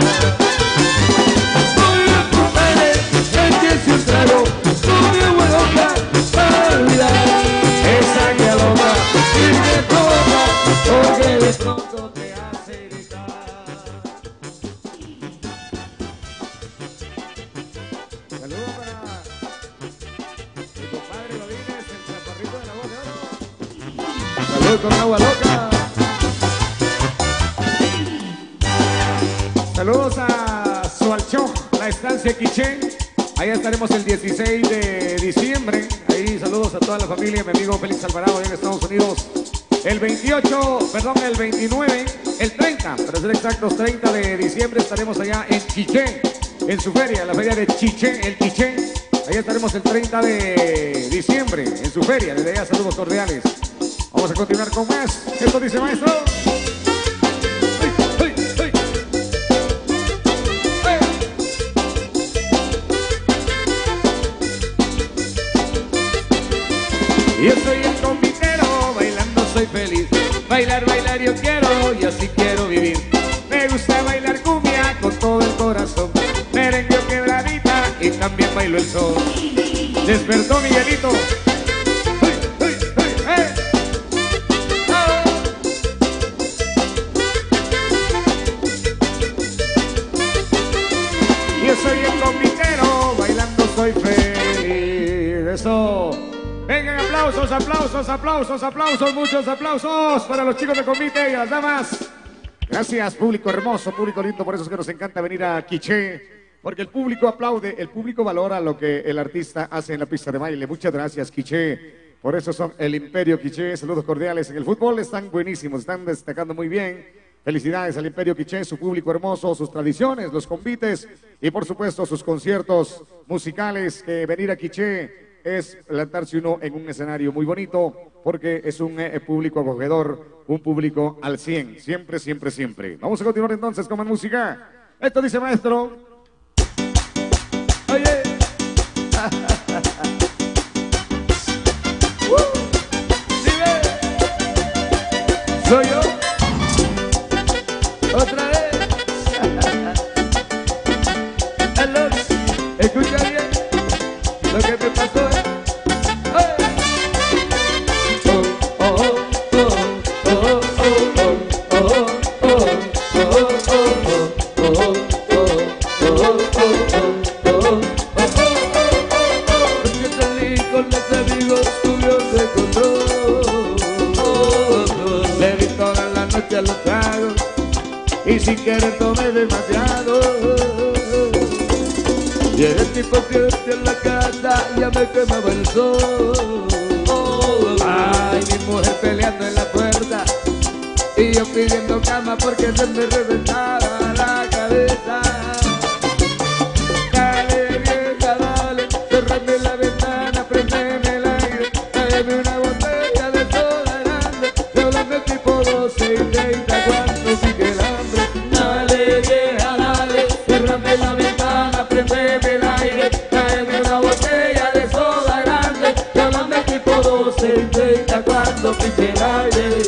Oiga, compadre, échese un trago, tome agua loca para olvidar esa que aloca y que provoca, porque de pronto te hace gritar. Saludos para mi compadre Godínez, el chaparrito de la voz de oro. Saludos con agua loca. Saludos a Sualchó, la estancia Quiché. Ahí estaremos el 16 de diciembre. Ahí saludos a toda la familia, mi amigo Félix Alvarado, allá en Estados Unidos. El 29, el 30, para ser exactos, 30 de diciembre estaremos allá en Quiché, en su feria, la feria de Chiché, el Quiché. Ahí estaremos el 30 de diciembre, en su feria. Desde allá, saludos cordiales. Vamos a continuar con más. Esto dice, maestro. ¡Hey, hey, hey! Yo soy el convitero, bailando soy feliz. Bailar, bailar yo quiero y así quiero vivir. Me gusta bailar cumbia con todo el corazón. Merengue o quebradita y también bailo el sol. Despertó Miguelito. ¡Hey, hey, hey, hey! ¡Oh! Yo soy el convitero, bailando soy feliz. Eso. Vengan, aplausos, aplausos, aplausos, aplausos, muchos aplausos para los chicos de convite y a las damas. Gracias, público hermoso, público lindo, por eso es que nos encanta venir a Quiché, porque el público aplaude, el público valora lo que el artista hace en la pista de baile. Muchas gracias, Quiché. Por eso son el Imperio Quiché. Saludos cordiales. En el fútbol están buenísimos, están destacando muy bien. Felicidades al Imperio Quiché, su público hermoso, sus tradiciones, los convites y por supuesto sus conciertos musicales. Que venir a Quiché es plantarse uno en un escenario muy bonito, porque es un público acogedor, un público al 100, siempre, siempre, siempre. Vamos a continuar entonces con más música. Esto dice, maestro. Oye. Dime. Soy yo. Otra vez. Escucha bien lo que me pasó. y sin querer tomé demasiado. Llegué tipo 7 en la casa, ya me quemaba el sol. Ay, mi mujer peleando en la puerta y yo pidiendo cama porque se me reventaba la cabeza. Dale vieja, dale, cerrame la ventana, prendeme el aire, tráeme una botella de soda grande, y háblame tipo 12 y 30 cuando sigue el hambre. Dale vieja, dale, cerrame la ventana, prendeme el aire, tráeme una botella de soda grande, y háblame tipo 12 y 30 cuando pique el aire.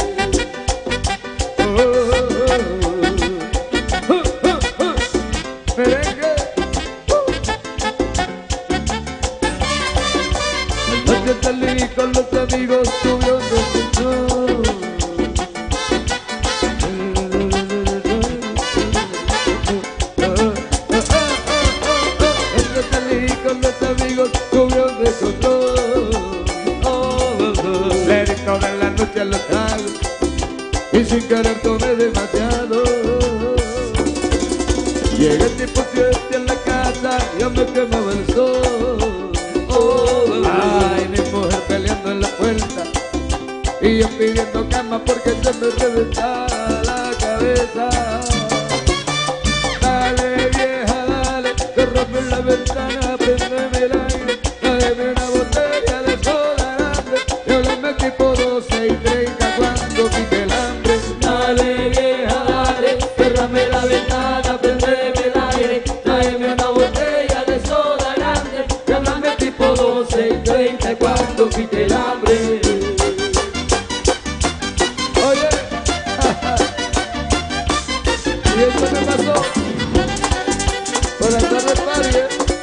Merengue. Anoche salí con los amigos, subió un descenso. Anoche salí con los amigos, subió un descontrol. Le di toda la noche a los tragos y sin querer tomé demasiado. Llegué tipo 7 en la casa, ya me quemaba el sol. Ay, mi mujer peleando en la puerta y yo pidiendo cama porque se me reventaba la cabeza. Dale vieja, dale, cerrame la ventana, prendeme el aire, tráeme una botella de soda grande, y háblame tipo 12 y 30 cuando pique el hambre. Dale vieja, dale, cerrame la ventana, prendeme el aire, tráeme una botella de soda grande, y háblame tipo 12 y 30 cuando pique el hambre. Oye, y esto me pasó por la tarde party,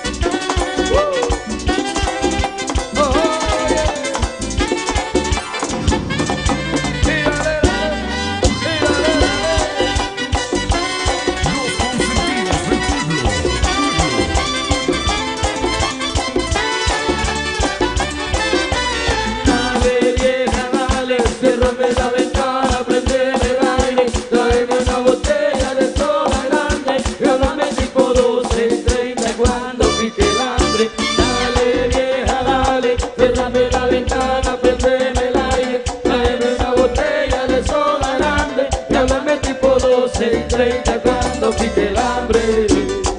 cerrame la ventana, prendeme el aire, tráeme una botella de soda grande, y háblame tipo 12 y 30 cuando pique el hambre. Dale vieja, dale, cerrame la ventana, prendeme el aire, tráeme una botella de soda grande, y háblame tipo 12 y 30 cuando pique el hambre.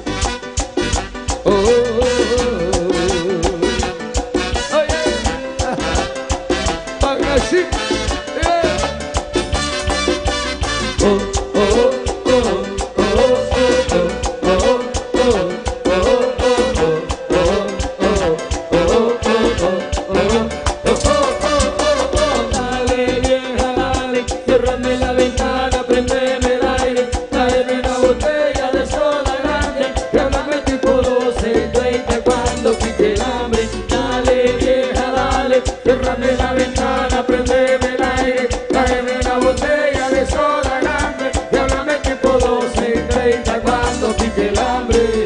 Dale vieja, dale, cerrame la ventana, prendeme el aire, tráeme una botella de soda grande, y háblame tipo 12 y 30 cuando pique el hambre. Dale vieja, dale, cerrame la ventana, prendeme el aire, tráeme una botella de soda grande, y háblame tipo 12 y 30 cuando pique el hambre.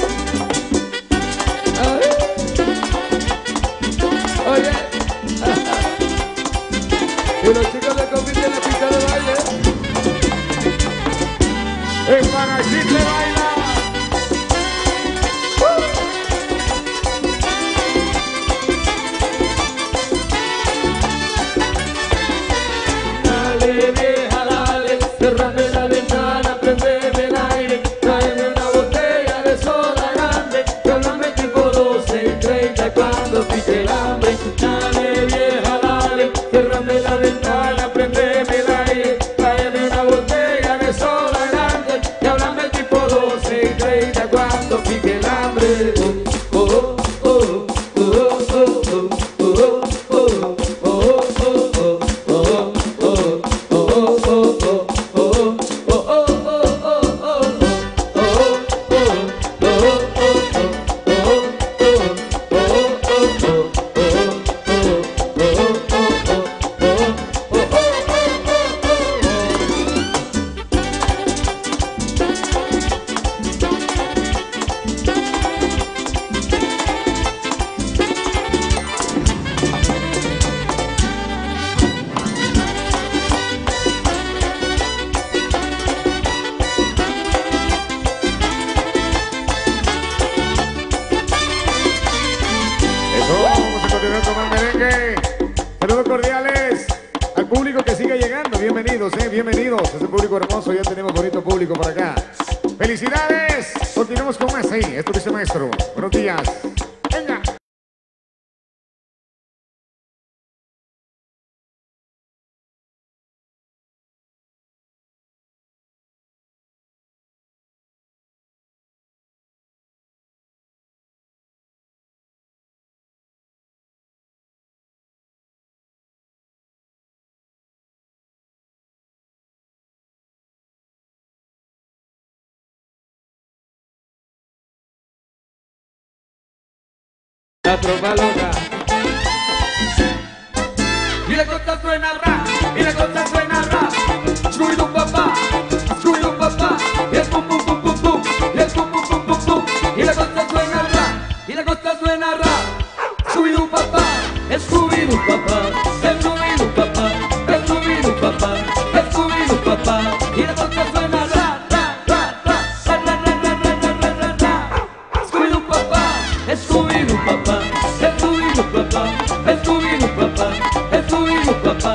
Oye, y los chicos de Convite en la pista de baile, en Panachit le baila. Dale vieja, dale, cerrame la ventana, prendeme el aire, tráeme una botella de soda grande, y háblame tipo 12 y 30 cuando pique el hambre. Dale vieja, dale, cerrame la ventana, prendeme el aire, tráeme una botella de soda grande, y háblame tipo 12 Saludos cordiales al público que sigue llegando. Bienvenidos, bienvenidos. Ese público hermoso, ya tenemos bonito público por acá. ¡Felicidades! Continuamos con más ahí. Esto dice maestro. Buenos días. Venga. La trompa loca. Y la cosa suena rap, y la cosa suena rap. Scooby-Doo papá, Scooby-Doo papá. Y el pum pum pum pum pum, y el pum pum pum pum pum. Y la cosa suena rap, y la cosa suena rap. Scooby-Doo papá, Scooby-Doo papá, Scooby-Doo papá, Scooby-Doo papá, Scooby-Doo papá. Y la cosa suena rap, rap, rap, rap, rap, rap, rap, rap, rap, rap, rap. Scooby-Doo papá, Scooby-Doo papá, Scooby-Doo papá, Scooby-Doo papá, Scooby-Doo papá.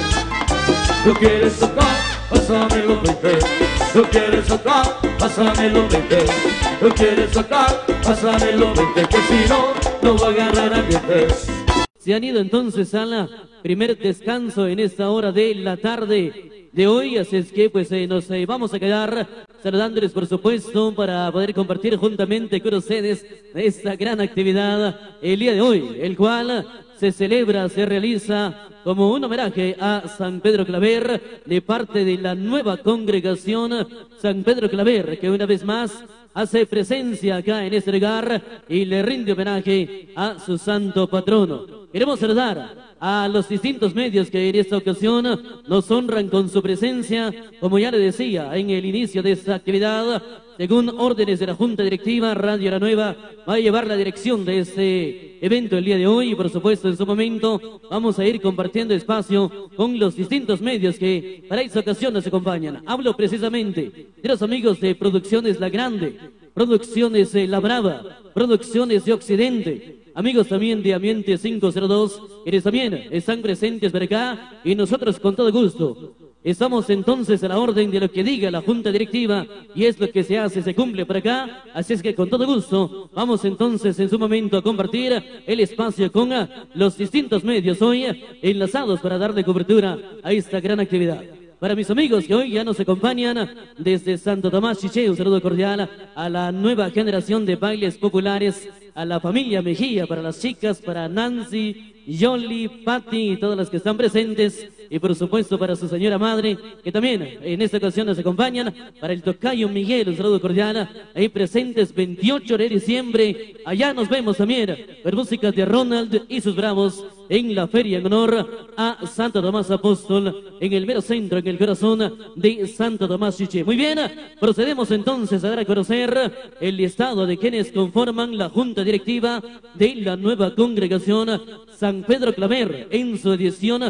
¿No quieres tocar? Pásamelo, baby. ¿No quieres tocar? Pásamelo, baby. ¿No quieres tocar? Pásamelo, baby. Que si no, no va a agarrar ambiente. Se han ido entonces a la primer descanso en esta hora de la tarde de hoy, así es que pues nos vamos a quedar saludándoles por supuesto para poder compartir juntamente con ustedes esta gran actividad el día de hoy, el cual se celebra, se realiza como un homenaje a San Pedro Claver de parte de la nueva congregación San Pedro Claver, que una vez más hace presencia acá en este lugar y le rinde homenaje a su santo patrono. Queremos saludar a los distintos medios que en esta ocasión nos honran con su presencia, como ya le decía en el inicio de esta actividad. Según órdenes de la Junta Directiva, Radio La Nueva va a llevar la dirección de este evento el día de hoy y por supuesto en su momento vamos a ir compartiendo espacio con los distintos medios que para esta ocasión nos acompañan. Hablo precisamente de los amigos de Producciones La Grande, Producciones La Brava, Producciones de Occidente, amigos también de Ambiente 502, quienes también están presentes por acá y nosotros con todo gusto estamos entonces a la orden de lo que diga la Junta Directiva y es lo que se hace, se cumple por acá, así es que con todo gusto vamos entonces en su momento a compartir el espacio con los distintos medios hoy enlazados para darle cobertura a esta gran actividad. Para mis amigos que hoy ya nos acompañan desde Santo Tomás Chiché, un saludo cordial a la nueva generación de bailes populares, a la familia Mejía, para las chicas, para Nancy, Yoli, Patti y todas las que están presentes y por supuesto para su señora madre que también en esta ocasión nos acompañan, para el tocayo Miguel, un saludo cordial, ahí presentes 28 de diciembre, allá nos vemos también con música de Ronald y sus bravos en la feria en honor a Santo Tomás Apóstol en el mero centro, en el corazón de Santo Tomás Chiché. Muy bien, procedemos entonces a dar a conocer el listado de quienes conforman la Junta Directiva de la nueva congregación San Pedro Claver en su edición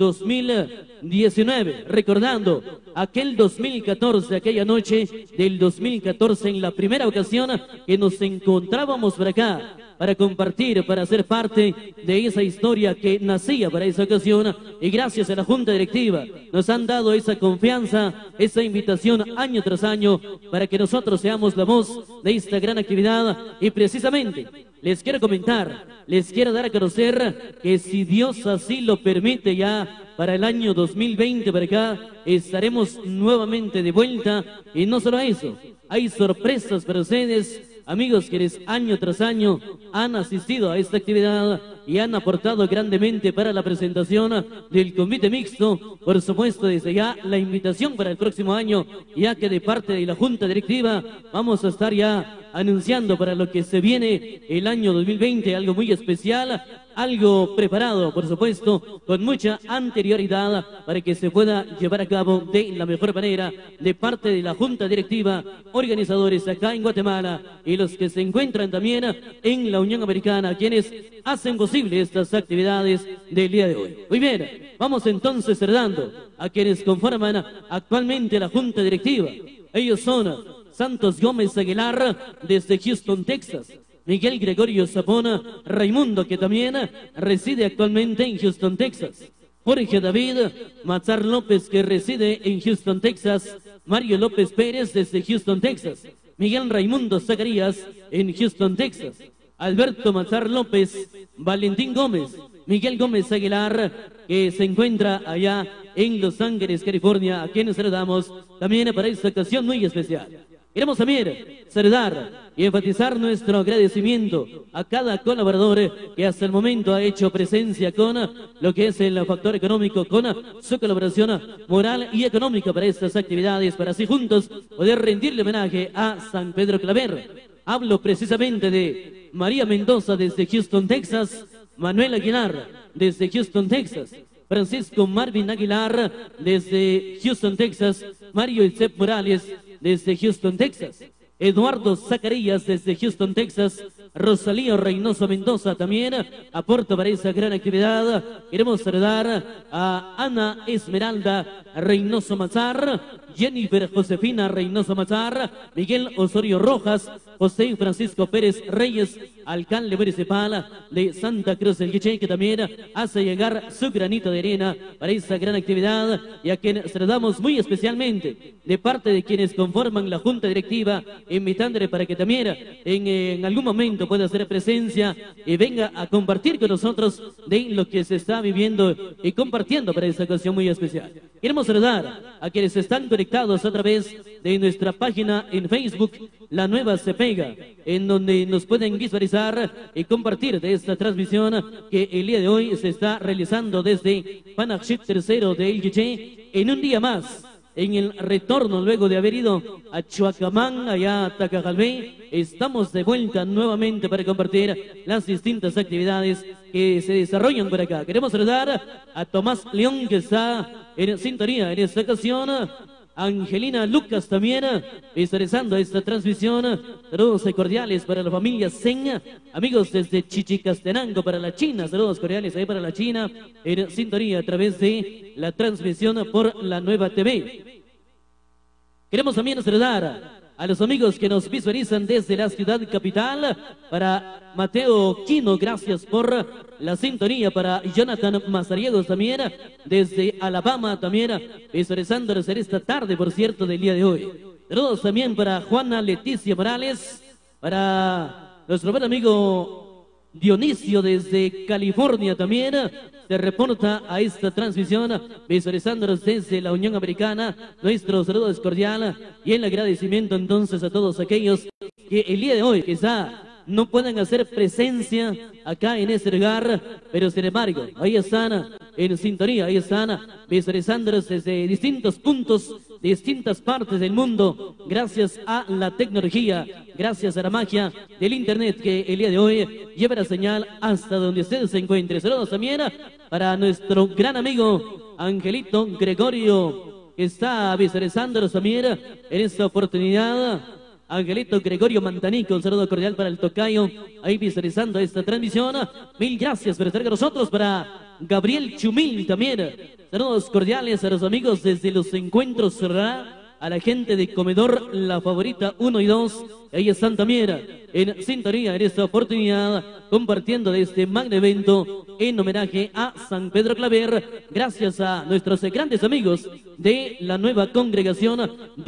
2019, recordando aquel 2014, aquella noche del 2014 en la primera ocasión que nos encontrábamos por acá para compartir, para ser parte de esa historia que nacía para esa ocasión y gracias a la Junta Directiva nos han dado esa confianza, esa invitación año tras año para que nosotros seamos la voz de esta gran actividad y precisamente les quiero comentar, les quiero dar a conocer que si Dios así lo permite ya para el año 2020 para acá estaremos nuevamente de vuelta y no solo eso, hay sorpresas para ustedes. Amigos quienes año tras año han asistido a esta actividad y han aportado grandemente para la presentación del convite mixto, por supuesto desde ya la invitación para el próximo año, ya que de parte de la Junta Directiva vamos a estar ya anunciando para lo que se viene el año 2020, algo muy especial, algo preparado, por supuesto, con mucha anterioridad para que se pueda llevar a cabo de la mejor manera de parte de la Junta Directiva, organizadores acá en Guatemala y los que se encuentran también en la Unión Americana, quienes hacen posible estas actividades del día de hoy. Muy bien, vamos entonces saludando a quienes conforman actualmente la Junta Directiva. Ellos son Santos Gómez Aguilar desde Houston, Texas. Miguel Gregorio Zapona, Raimundo, que también reside actualmente en Houston, Texas. Jorge David Mazar López, que reside en Houston, Texas. Mario López Pérez desde Houston, Texas. Miguel Raimundo Zacarías en Houston, Texas. Alberto Mazar López, Valentín Gómez, Miguel Gómez Aguilar, que se encuentra allá en Los Ángeles, California, a quienes saludamos también para esta ocasión muy especial. Queremos también saludar y enfatizar nuestro agradecimiento a cada colaborador que hasta el momento ha hecho presencia con lo que es el factor económico, con su colaboración moral y económica para estas actividades, para así juntos poder rendirle homenaje a San Pedro Claver. Hablo precisamente de María Mendoza desde Houston, Texas, Manuel Aguilar desde Houston, Texas, Francisco Marvin Aguilar desde Houston, Texas, Mario Isep Morales desde Houston, Texas, Eduardo Zacarías desde Houston, Texas, Rosalío Reynoso Mendoza también aporta para esa gran actividad. Queremos saludar a Ana Esmeralda Reynoso Mazar, Jennifer Josefina Reynoso Mazar, Miguel Osorio Rojas, José Francisco Pérez Reyes, alcalde municipal de Santa Cruz del Quiché, que también hace llegar su granito de arena para esa gran actividad, y a quien saludamos muy especialmente de parte de quienes conforman la junta directiva, invitándole para que también en algún momento pueda hacer presencia y venga a compartir con nosotros de lo que se está viviendo y compartiendo para esta ocasión muy especial. Queremos saludar a quienes están conectados a través de nuestra página en Facebook, La Nueva Se Pega, en donde nos pueden visualizar y compartir de esta transmisión que el día de hoy se está realizando desde Panajit III de El Quiché, en un día más, en el retorno luego de haber ido a Chuacamán, allá a Tacajalbé. Estamos de vuelta nuevamente para compartir las distintas actividades que se desarrollan por acá. Queremos saludar a Tomás León, que está en sintonía en esta ocasión. Angelina Lucas también visualizando esta transmisión. Saludos cordiales para la familia Seña, amigos desde Chichicastenango para la China. Saludos cordiales ahí para la China en sintonía a través de la transmisión por La Nueva TV. Queremos también saludar a los amigos que nos visualizan desde la ciudad capital. Para Mateo Quino, gracias por la sintonía. Para Jonathan Mazariegos también desde Alabama, también visualizándonos en esta tarde, por cierto, del día de hoy. Saludos también para Juana Leticia Morales, para nuestro buen amigo Dionisio desde California también se reporta a esta transmisión, visualizándonos desde la Unión Americana. Nuestro saludo es cordial y el agradecimiento entonces a todos aquellos que el día de hoy quizá no puedan hacer presencia acá en este lugar, pero sin embargo, ahí están en sintonía, ahí están visualizándonos desde distintos puntos, distintas partes del mundo, gracias a la tecnología, gracias a la magia del internet que el día de hoy lleva la señal hasta donde usted se encuentre. Saludos también para nuestro gran amigo Angelito Gregorio, que está visualizándonos también en esta oportunidad. Angelito Gregorio Mantanico, un saludo cordial para el tocayo, ahí visualizando esta transmisión. Mil gracias por estar con nosotros. Para Gabriel Chumil también, saludos cordiales a los amigos desde los encuentros, a la gente de Comedor La Favorita 1 y 2, ahí están también en sintonía en esta oportunidad, compartiendo de este magno evento en homenaje a San Pedro Claver, gracias a nuestros grandes amigos de la nueva congregación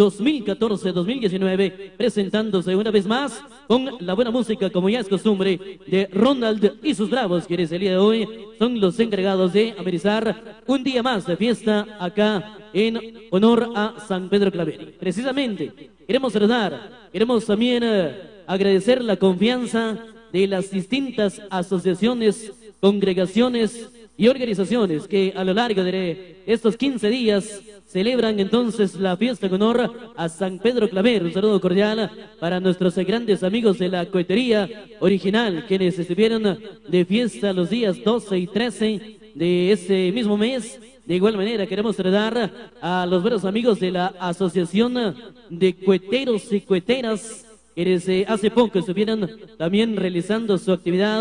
2014-2019, presentándose una vez más con la buena música, como ya es costumbre, de Ronald y sus Bravos, quienes el día de hoy son los encargados de amenizar un día más de fiesta acá en honor a San Pedro Claver. Precisamente, queremos saludar, queremos también agradecer la confianza de las distintas asociaciones, congregaciones y organizaciones que a lo largo de estos 15 días celebran entonces la fiesta en honor a San Pedro Claver. Un saludo cordial para nuestros grandes amigos de la cohetería original, quienes estuvieron de fiesta los días 12 y 13 de ese mismo mes. De igual manera queremos saludar a los buenos amigos de la Asociación de Cueteros y Cueteras, quienes hace poco estuvieron también realizando su actividad,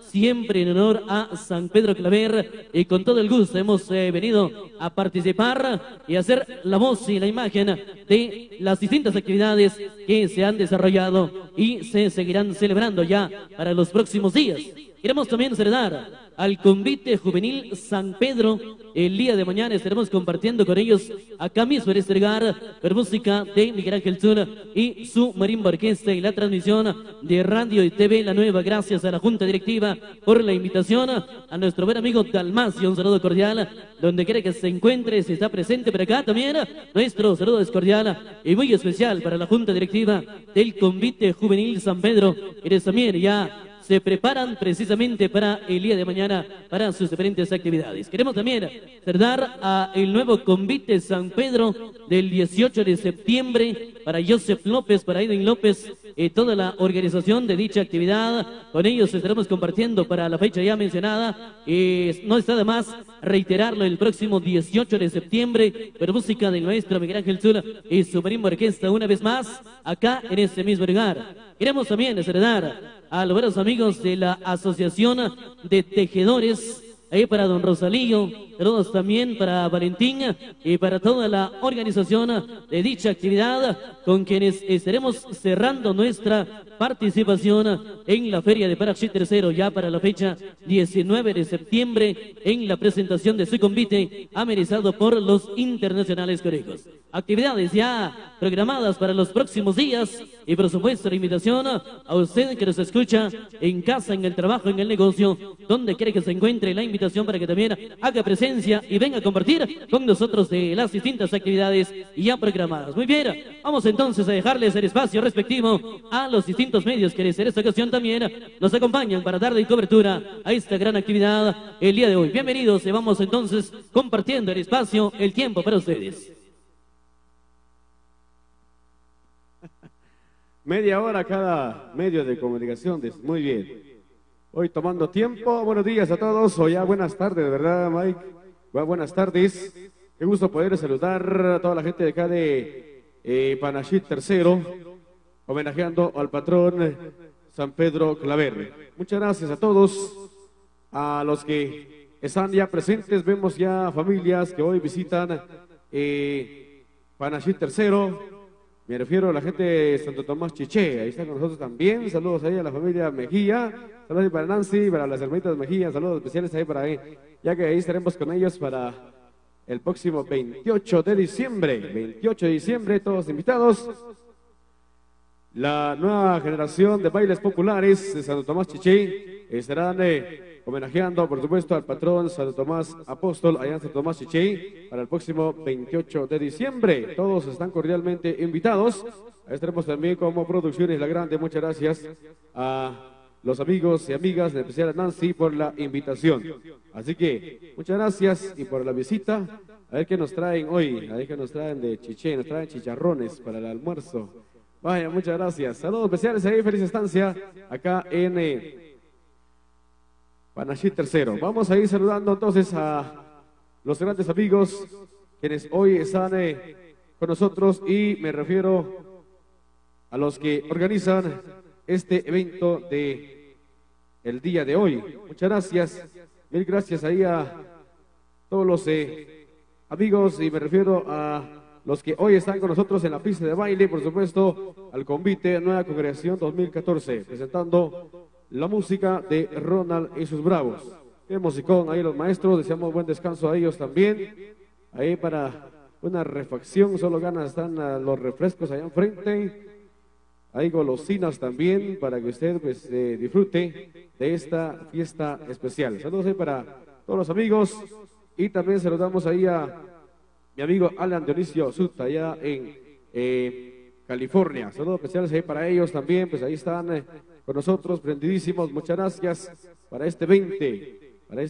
siempre en honor a San Pedro Claver, y con todo el gusto hemos venido a participar y hacer la voz y la imagen de las distintas actividades que se han desarrollado y se seguirán celebrando ya para los próximos días. Queremos también saludar al Convite Juvenil San Pedro. El día de mañana estaremos compartiendo con ellos acá mismo en este lugar, con música de Miguel Ángel Zuna y su marimba orquesta, y la transmisión de radio y TV La Nueva. Gracias a la Junta Directiva por la invitación, a nuestro buen amigo Dalmacio, un saludo cordial, donde quiera que se encuentre, si está presente por acá también, nuestro saludo es cordial y muy especial para la Junta Directiva del Convite Juvenil San Pedro, quienes también ya se preparan precisamente para el día de mañana para sus diferentes actividades. Queremos también saludar a el nuevo Convite San Pedro del 18 de septiembre para Joseph López, para Aiden López, toda la organización de dicha actividad. Con ellos estaremos compartiendo para la fecha ya mencionada. No está de más reiterarlo, el próximo 18 de septiembre, con música del maestro Miguel Ángel Zula y su marimba orquesta, una vez más acá en este mismo lugar. Queremos también saludar a los buenos amigos de la Asociación de Tejedores, ahí para don Rosalillo, saludos también para Valentín y para toda la organización de dicha actividad, con quienes estaremos cerrando nuestra participación en la Feria de Paraxit III, ya para la fecha 19 de septiembre, en la presentación de su convite, amenizado por los internacionales corejos. Actividades ya programadas para los próximos días, y por supuesto la invitación a usted que nos escucha en casa, en el trabajo, en el negocio, donde quiere que se encuentre, la invitación para que también haga presencia y venga a compartir con nosotros de las distintas actividades ya programadas. Muy bien, vamos entonces a dejarles el espacio respectivo a los distintos medios que en esta ocasión también nos acompañan para darle cobertura a esta gran actividad el día de hoy. Bienvenidos, y vamos entonces compartiendo el espacio, el tiempo para ustedes. Media hora cada medio de comunicación, muy bien. Hoy tomando tiempo. Buenos días a todos, o ya buenas tardes, de verdad, Mike. Buenas tardes. Qué gusto poder saludar a toda la gente de acá de Panachit III, homenajeando al patrón San Pedro Claver. Muchas gracias a todos, a los que están ya presentes. Vemos ya familias que hoy visitan Panachit III. Me refiero a la gente de Santo Tomás Chiché, ahí está con nosotros también. Saludos ahí a la familia Mejía, saludos para Nancy, para las hermanitas Mejía, saludos especiales ahí para ahí, ya que ahí estaremos con ellos para el próximo 28 de diciembre. 28 de diciembre, todos invitados. La nueva generación de bailes populares de Santo Tomás Chiché estarán homenajeando, por supuesto, al patrón Santo Tomás Apóstol allá en Santo Tomás Chiché para el próximo 28 de diciembre. Todos están cordialmente invitados. Ahí estaremos también como Producciones La Grande. Muchas gracias a los amigos y amigas, en especial a Nancy, por la invitación. Así que muchas gracias y por la visita. A ver qué nos traen hoy, a ver qué nos traen de Chiché. Nos traen chicharrones para el almuerzo. Vaya, muchas gracias. Saludos especiales ahí, feliz estancia acá en Panachit III. Vamos a ir saludando entonces a los grandes amigos quienes hoy están con nosotros, y me refiero a los que organizan este evento de el día de hoy. Muchas gracias, mil gracias ahí a todos los amigos, y me refiero a los que hoy están con nosotros en la pista de baile, por supuesto, al Convite Nueva Congregación 2014, presentando la música de Ronald y sus Bravos. Qué musicón ahí los maestros, deseamos buen descanso a ellos también. Ahí para una refacción, solo ganas están los refrescos allá enfrente. Hay golosinas también para que usted pues, disfrute de esta fiesta especial. Saludos ahí para todos los amigos, y también saludamos ahí a mi amigo Alan Dionisio Suta allá en California. Saludos especiales ahí para ellos también, pues ahí están con nosotros, prendidísimos. Muchas gracias para este 20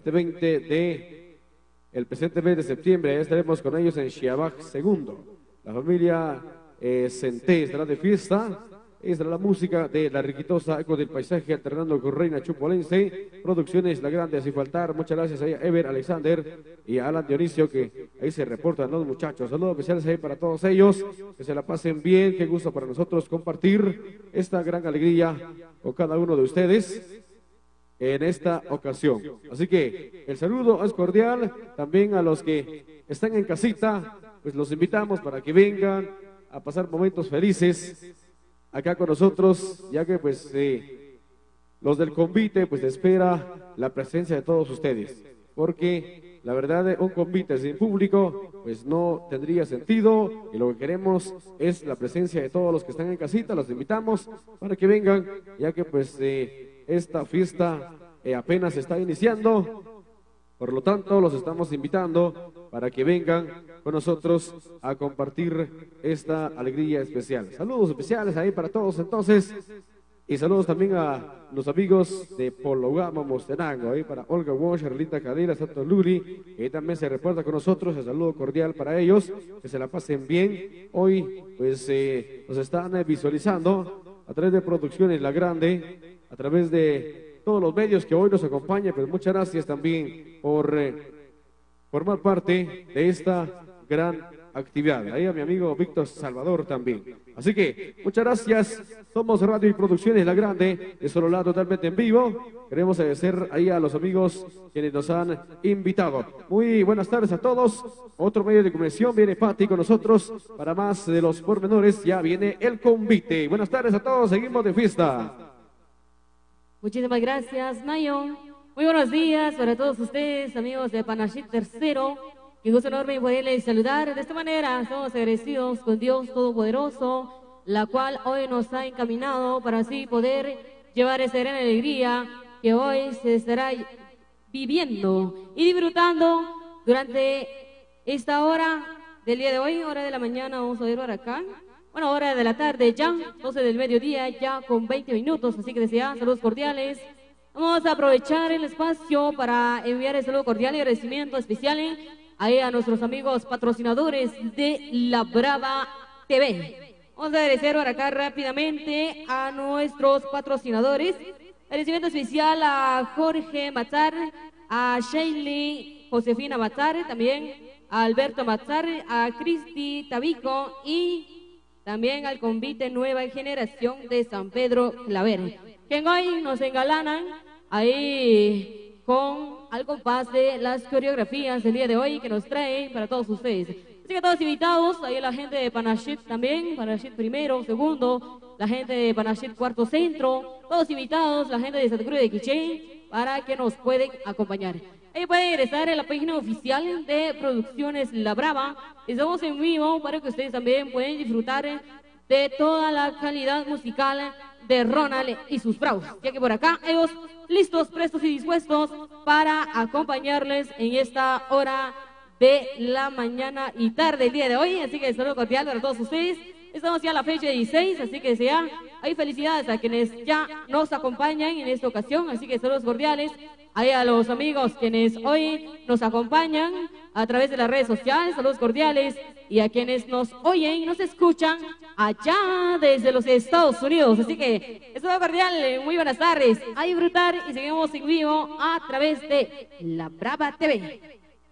de el presente mes de septiembre. Ya estaremos con ellos en Xiabac II. La familia Centé estará de fiesta. Estará la música de La Riquitosa, Eco del Paisaje, alternando con Reina Chupolense, Producciones La Grande, así faltar. Muchas gracias ahí a Ever Alexander y a Alan Dionisio, que ahí se reportan los muchachos. Saludos especiales ahí para todos ellos, que se la pasen bien. Qué gusto para nosotros compartir esta gran alegría con cada uno de ustedes. en esta ocasión. Así que el saludo es cordial, también a los que están en casita, pues los invitamos para que vengan a pasar momentos felices acá con nosotros, ya que pues los del convite pues espera la presencia de todos ustedes, porque la verdad un convite sin público pues no tendría sentido, y lo que queremos es la presencia de todos los que están en casita. Los invitamos para que vengan, ya que pues esta fiesta apenas está iniciando, por lo tanto los estamos invitando para que vengan con nosotros a compartir esta alegría especial. Saludos especiales ahí para todos entonces, y saludos también a los amigos de Pologama Mostenango, ahí para Olga Walsh, Erlinda Cadena, Santo Luri, que también se reporta con nosotros. El saludo cordial para ellos, que se la pasen bien. Hoy pues nos están visualizando a través de Producciones La Grande, a través de todos los medios que hoy nos acompañan. Pues muchas gracias también por formar parte de esta gran actividad. Ahí a mi amigo Víctor Salvador también. Así que muchas gracias. Somos Radio y Producciones La Grande, de Sololá, totalmente en vivo. Queremos agradecer ahí a los amigos quienes nos han invitado. Muy buenas tardes a todos. Otro medio de comunicación, viene Pati con nosotros para más de los pormenores. Ya viene el convite. Buenas tardes a todos, seguimos de fiesta. Muchísimas gracias, Nayo. Muy buenos días para todos ustedes, amigos de Panashit Tercero. Qué gusto enorme poderles saludar. De esta manera somos agradecidos con Dios Todopoderoso, la cual hoy nos ha encaminado para así poder llevar esa gran alegría que hoy se estará viviendo y disfrutando durante esta hora del día de hoy, hora de la mañana, vamos a ver por acá. Bueno, hora de la tarde ya, 12 del mediodía, ya con 20 minutos, así que desde ya, saludos cordiales. Vamos a aprovechar el espacio para enviar el saludo cordial y agradecimiento especial ahí a nuestros amigos patrocinadores de La Brava TV. Vamos a agradecer por acá rápidamente a nuestros patrocinadores. Agradecimiento especial a Jorge Matzar, a Sheili Josefina Matzar, también a Alberto Matzar, a Cristi Tabico y también al convite Nueva Generación de San Pedro Claver, que hoy nos engalanan ahí con al compás de las coreografías del día de hoy que nos traen para todos ustedes. Así que todos invitados, ahí la gente de Panashit también, Panashit primero, segundo, la gente de Panashit cuarto centro, todos invitados, la gente de Santa Cruz de Quiché, para que nos pueden acompañar. Ahí pueden ingresar en la página oficial de Producciones La Brava. Estamos en vivo para que ustedes también puedan disfrutar de toda la calidad musical de Ronald y sus bravos, ya que por acá ellos listos, prestos y dispuestos para acompañarles en esta hora de la mañana y tarde el día de hoy. Así que saludo cordial para todos ustedes. Estamos ya a la fecha 16, así que sea, hay felicidades a quienes ya nos acompañan en esta ocasión. Así que saludos cordiales ahí a los amigos quienes hoy nos acompañan a través de las redes sociales. Saludos cordiales. Y a quienes nos oyen y nos escuchan allá desde los Estados Unidos. Así que, saludo cordial, muy buenas tardes. A disfrutar y seguimos en vivo a través de La Brava TV.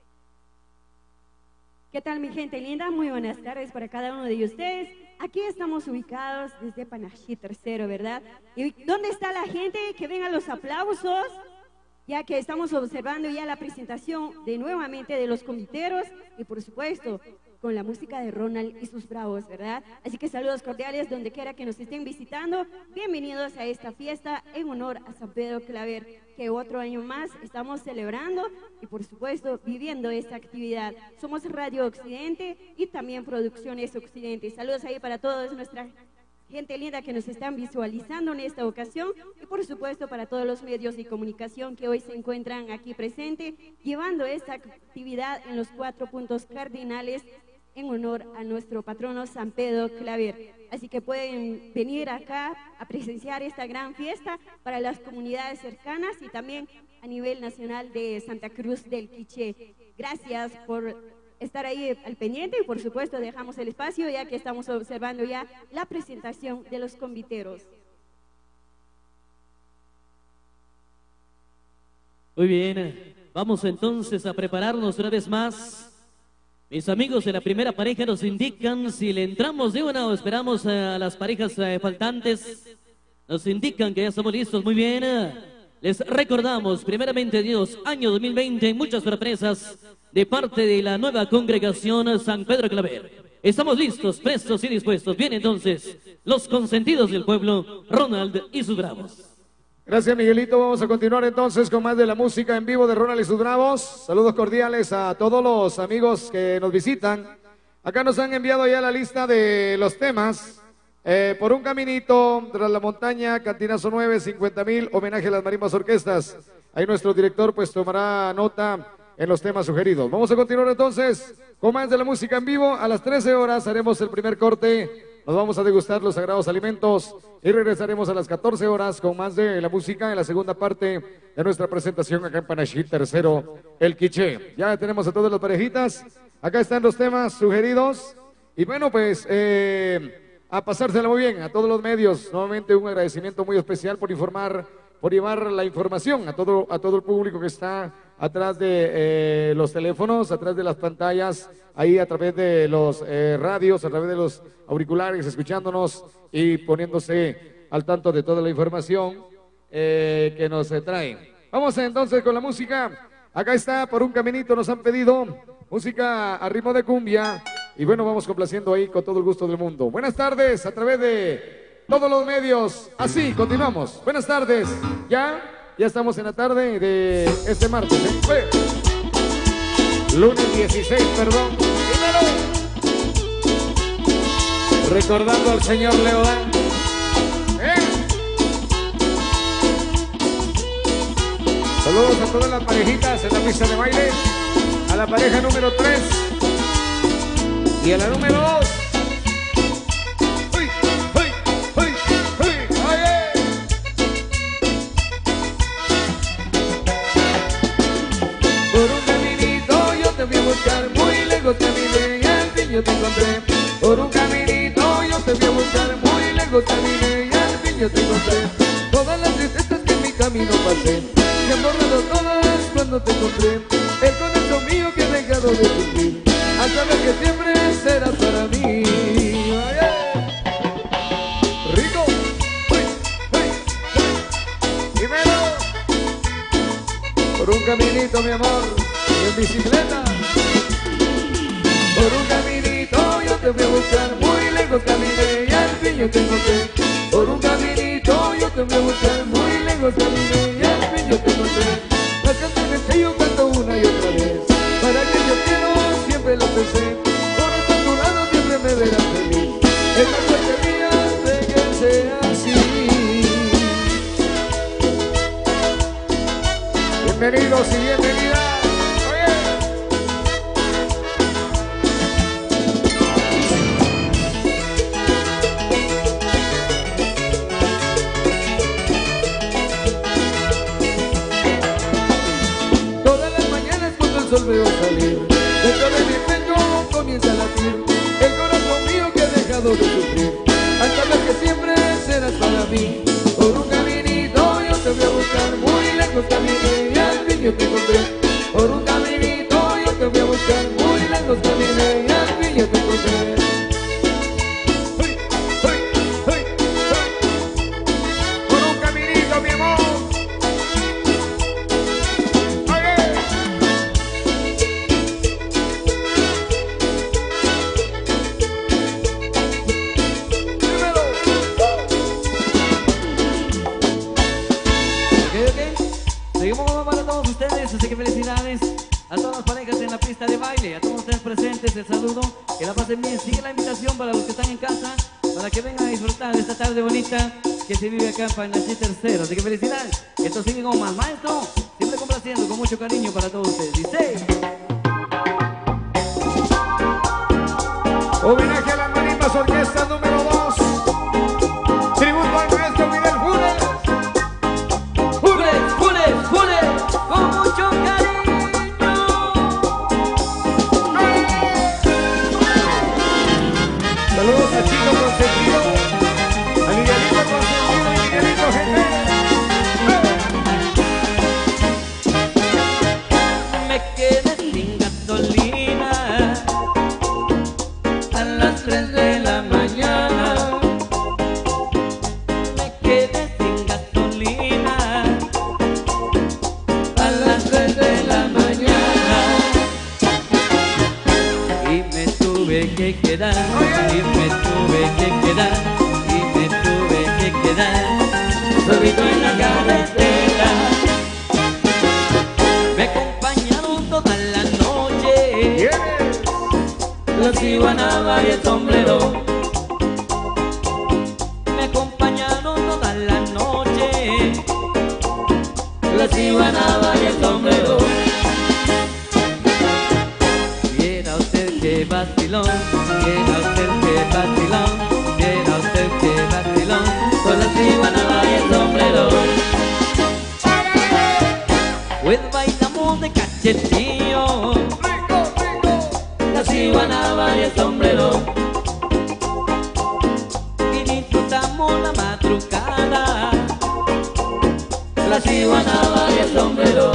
¿Qué tal, mi gente linda? Muy buenas tardes para cada uno de ustedes. Aquí estamos ubicados desde Panashit Tercero, ¿verdad? ¿Y dónde está la gente? Que vengan los aplausos, ya que estamos observando ya la presentación de nuevamente de los comiteros y por supuesto con la música de Ronald y sus bravos, ¿verdad? Así que saludos cordiales donde quiera que nos estén visitando. Bienvenidos a esta fiesta en honor a San Pedro Claver, que otro año más estamos celebrando y por supuesto viviendo esta actividad. Somos Radio Occidente y también Producciones Occidente. Saludos ahí para todos nuestra gente linda que nos están visualizando en esta ocasión y por supuesto para todos los medios de comunicación que hoy se encuentran aquí presentes llevando esta actividad en los 4 puntos cardinales en honor a nuestro patrono San Pedro Claver. Así que pueden venir acá a presenciar esta gran fiesta para las comunidades cercanas y también a nivel nacional de Santa Cruz del Quiché. Gracias por estar ahí al pendiente y por supuesto dejamos el espacio ya que estamos observando ya la presentación de los conviteros. Muy bien, vamos entonces a prepararnos una vez más. Mis amigos de la primera pareja nos indican si le entramos de una o esperamos a las parejas faltantes. Nos indican que ya estamos listos. Muy bien. Les recordamos, primeramente Dios, año 2020, muchas sorpresas de parte de la nueva congregación San Pedro Claver. Estamos listos, prestos y dispuestos. Bien, entonces, los consentidos del pueblo, Ronald y sus bravos. Gracias, Miguelito. Vamos a continuar entonces con más de la música en vivo de Ronald y sus bravos. Saludos cordiales a todos los amigos que nos visitan. Acá nos han enviado ya la lista de los temas. Por un caminito, tras la montaña, Cantinazo 9, 50,000, homenaje a las marimbas orquestas. Ahí nuestro director pues tomará nota en los temas sugeridos. Vamos a continuar entonces con más de la música en vivo. A las 13 horas haremos el primer corte. Nos vamos a degustar los sagrados alimentos y regresaremos a las 14 horas con más de la música en la segunda parte de nuestra presentación acá en Panachit tercero, el Quiché. Ya tenemos a todas las parejitas. Acá están los temas sugeridos. Y bueno, pues a pasársela muy bien a todos los medios. Nuevamente un agradecimiento muy especial por informar, por llevar la información a todo el público que está atrás de los teléfonos, atrás de las pantallas, ahí a través de los radios, a través de los auriculares, escuchándonos y poniéndose al tanto de toda la información que nos traen. Vamos entonces con la música. Acá está, por un caminito nos han pedido música a ritmo de cumbia. Y bueno, vamos complaciendo ahí con todo el gusto del mundo. Buenas tardes a través de todos los medios. Así, continuamos. Buenas tardes. Ya estamos en la tarde de este martes. Lunes 16, perdón. Recordando al señor Leodán. Saludos a todas las parejitas en la pista de baile. A la pareja número 3 y a la número 2. Por un caminito yo te voy a buscar, muy lejos caminé y al fin yo te encontré. Por un caminito yo te voy a buscar, muy lejos caminé y al fin yo te encontré. Todas las tristezas que en mi camino pasé, se han borrado todas cuando te encontré. El corazón mío que he dejado de sufrir, a saber que siempre serás para mí. Rico, dímelo. Por un caminito, mi amor, y en bicicleta. Por un caminito yo te voy a buscar, muy lejos caminé y al fin yo te encontré. Por un caminito yo te voy a buscar, muy lejos caminé y al fin yo te encontré. Las canciones que yo canto una y otra vez, para que yo quiero siempre lo pensé. Por estar a tu lado siempre me verás feliz. Es la suerte mía de que sea así. Bienvenidos y bienvenidas. El sol veo salir, dentro de mi pecho comienza a latir el corazón mío que he dejado de sufrir, al saber que siempre serás para mí. Por un caminito yo te voy a buscar, muy lejos caminé y al fin yo te encontré. Por un caminito yo te voy a buscar, muy lejos caminé y al fin yo te encontré. Por un caminito, mi amor. Así que felicidades a todas las parejas en la pista de baile, a todos ustedes presentes, el saludo, que la pasen bien. Sigue la invitación para los que están en casa, para que vengan a disfrutar de esta tarde bonita que se vive acá en Panachit tercero. Así que felicidades, esto sigue como más. Maestro, siempre complaciendo con mucho cariño para todos ustedes. Dice: homenaje a las marimbas orquesta número 2, tributo al maestro Miguel Funes. Con mucho cariño. Saludos a Chico Consentido, a Miguelito Consentido y Miguelito Gente. Me quedé sin gasolina a las 3 de la mañana. solito en la carretera. Me acompañaron toda la noche, la cibanaba y el sombrero. Me acompañaron toda la noche, la cibanaba y el sombrero. Viera usted que vacilón, viera usted que vacilón, viera usted que vacilón, con la cibanaba y el sombrero. Pues bailamos de cachetillo, la cibanaba y el sombrero. Y disfrutamos la madrugada, la cibanaba y el sombrero.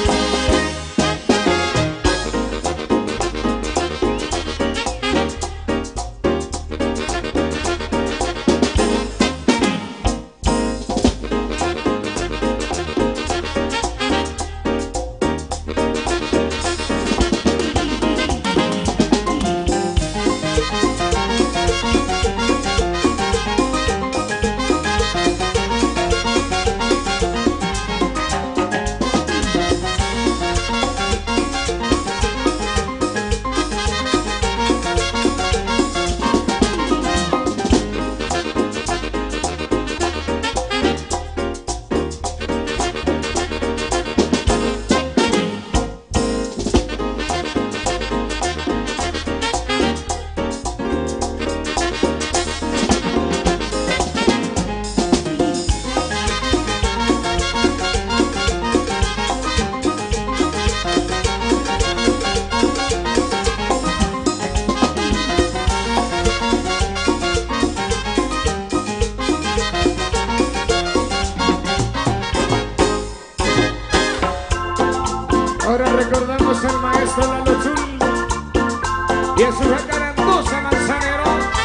Ahora recordamos al maestro Lalo Chul y a su jacarandosa Manzanero.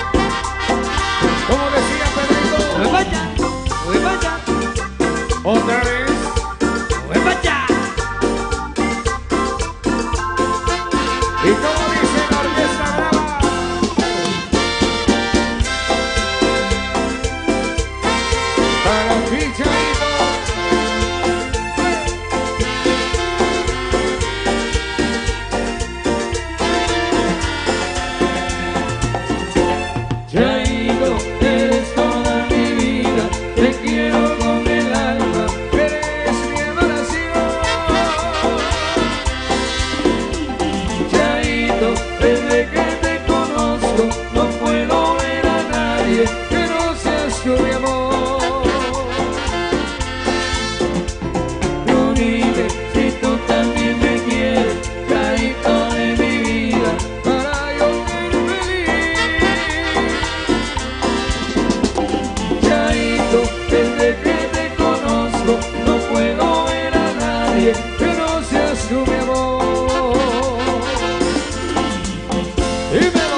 Como decía Pedrito, ¡Mueve allá! ¡Mueve allá! otra vez. ¡Mueve allá! Y como dice la orquesta brava, para Pichadito. Chaito, eres toda mi vida, te quiero con el alma, Eres mi adoración. Chaito, desde que te conozco, no puedo ver a nadie Que no seas tú mi amor. tú dime si tú también me quieres, Chaito de mi vida. Para yo ser feliz. Chaito, desde que te conozco, no puedo ver a nadie Que no seas tú mi amor. Dímelo.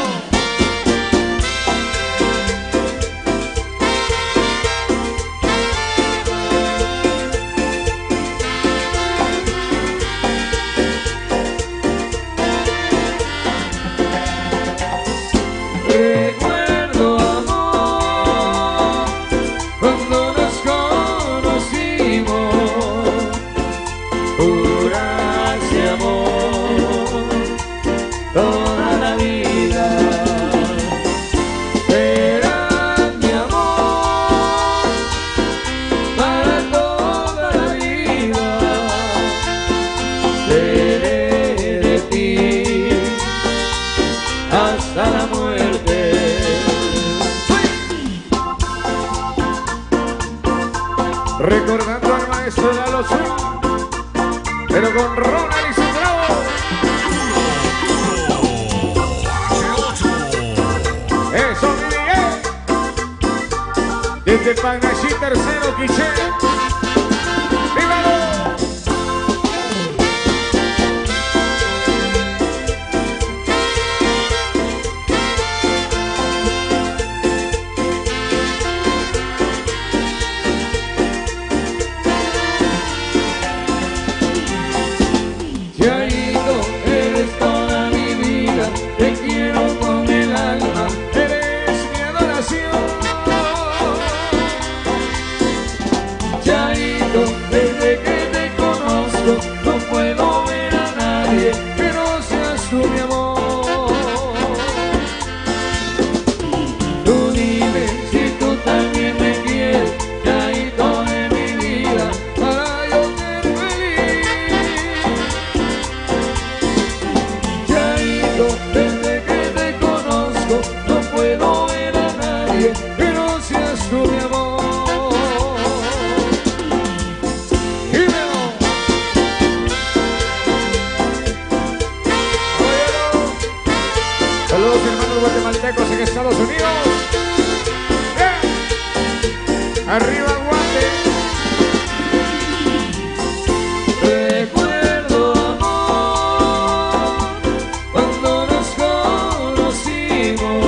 Recuerdo, amor, cuando nos conocimos, juraste amor toda la vida. Serás mi amor para toda la vida. Seré de ti hasta la muerte. Recordando al maestro Lalo Chul, pero con Ronald y su bravo. Eso, Miguel. Desde Panachi tercero, Quiché. ¡Vívalo! Chaito, eres toda mi vida, te quiero con el alma. Eres mi adoración. Arriba, Guate. Recuerdo, amor, cuando nos conocimos,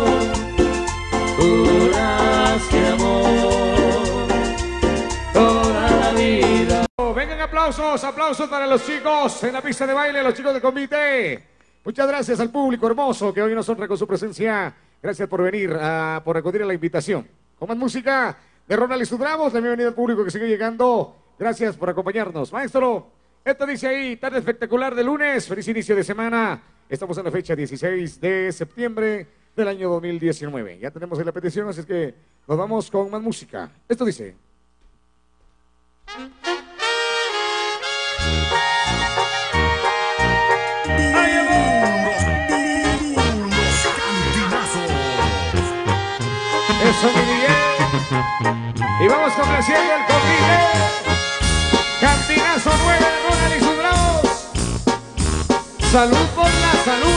juraste amor toda la vida. Vengan aplausos para los chicos en la pista de baile, los chicos del convite. Muchas gracias al público hermoso que hoy nos honra con su presencia. Gracias por venir, por acudir a la invitación. Con más música de Ronald y sus Bravos, también bienvenido al público que sigue llegando. Gracias por acompañarnos. Maestro, esto dice ahí, tarde espectacular de lunes, feliz inicio de semana. Estamos en la fecha 16 de septiembre del año 2019. Ya tenemos ahí la petición, así es que nos vamos con más música. Esto dice... Eso, mi Miguel. Y vamos complaciendo el convite. Cantinazo 9, Ronald y sus Bravos. Salud por la salud.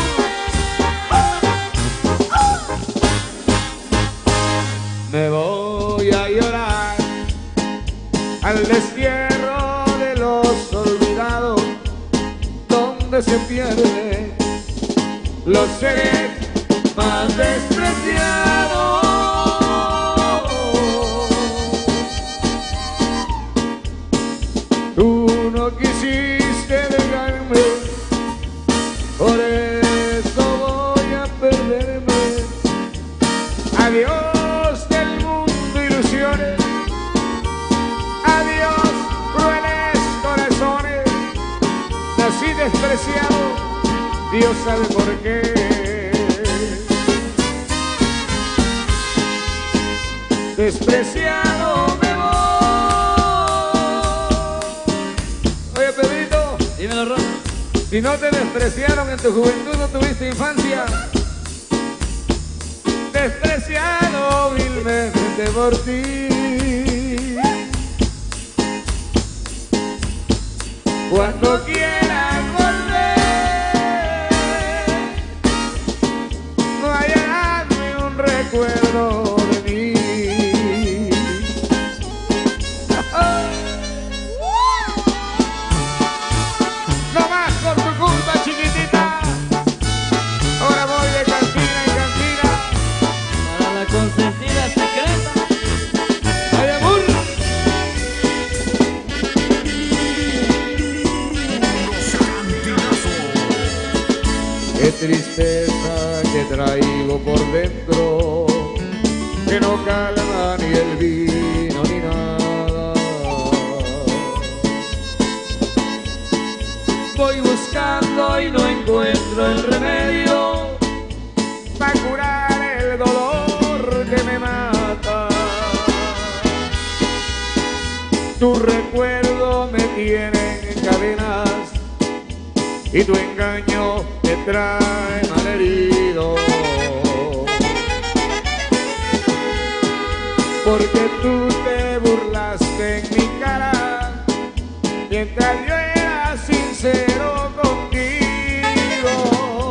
Me voy a llorar al destierro de los olvidados, donde se pierden los seres más despreciados. Tú no quisiste dejarme, por eso voy a perderme. Adiós del mundo ilusiones, adiós crueles corazones. Nací despreciado, Dios sabe por qué. Despreciado me voy. Oye, Pedrito, Dímelo, Ron. si no te despreciaron en tu juventud, no tuviste infancia. Despreciado vilmente por ti. Cuando quieras volver, no hallarás ni un recuerdo de mí. No más por tu culpa, chiquitita. Ahora voy de cantina en cantina. Para la consentida secreta. ¡Ay, amor! Qué tristeza que traigo por dentro, que no calma ni el vino ni nada. Voy buscando y no encuentro el remedio para curar el dolor que me mata. Tu recuerdo me tiene en cadenas y tu engaño me trae malherido. Porque tú te burlaste en mi cara mientras yo era sincero contigo.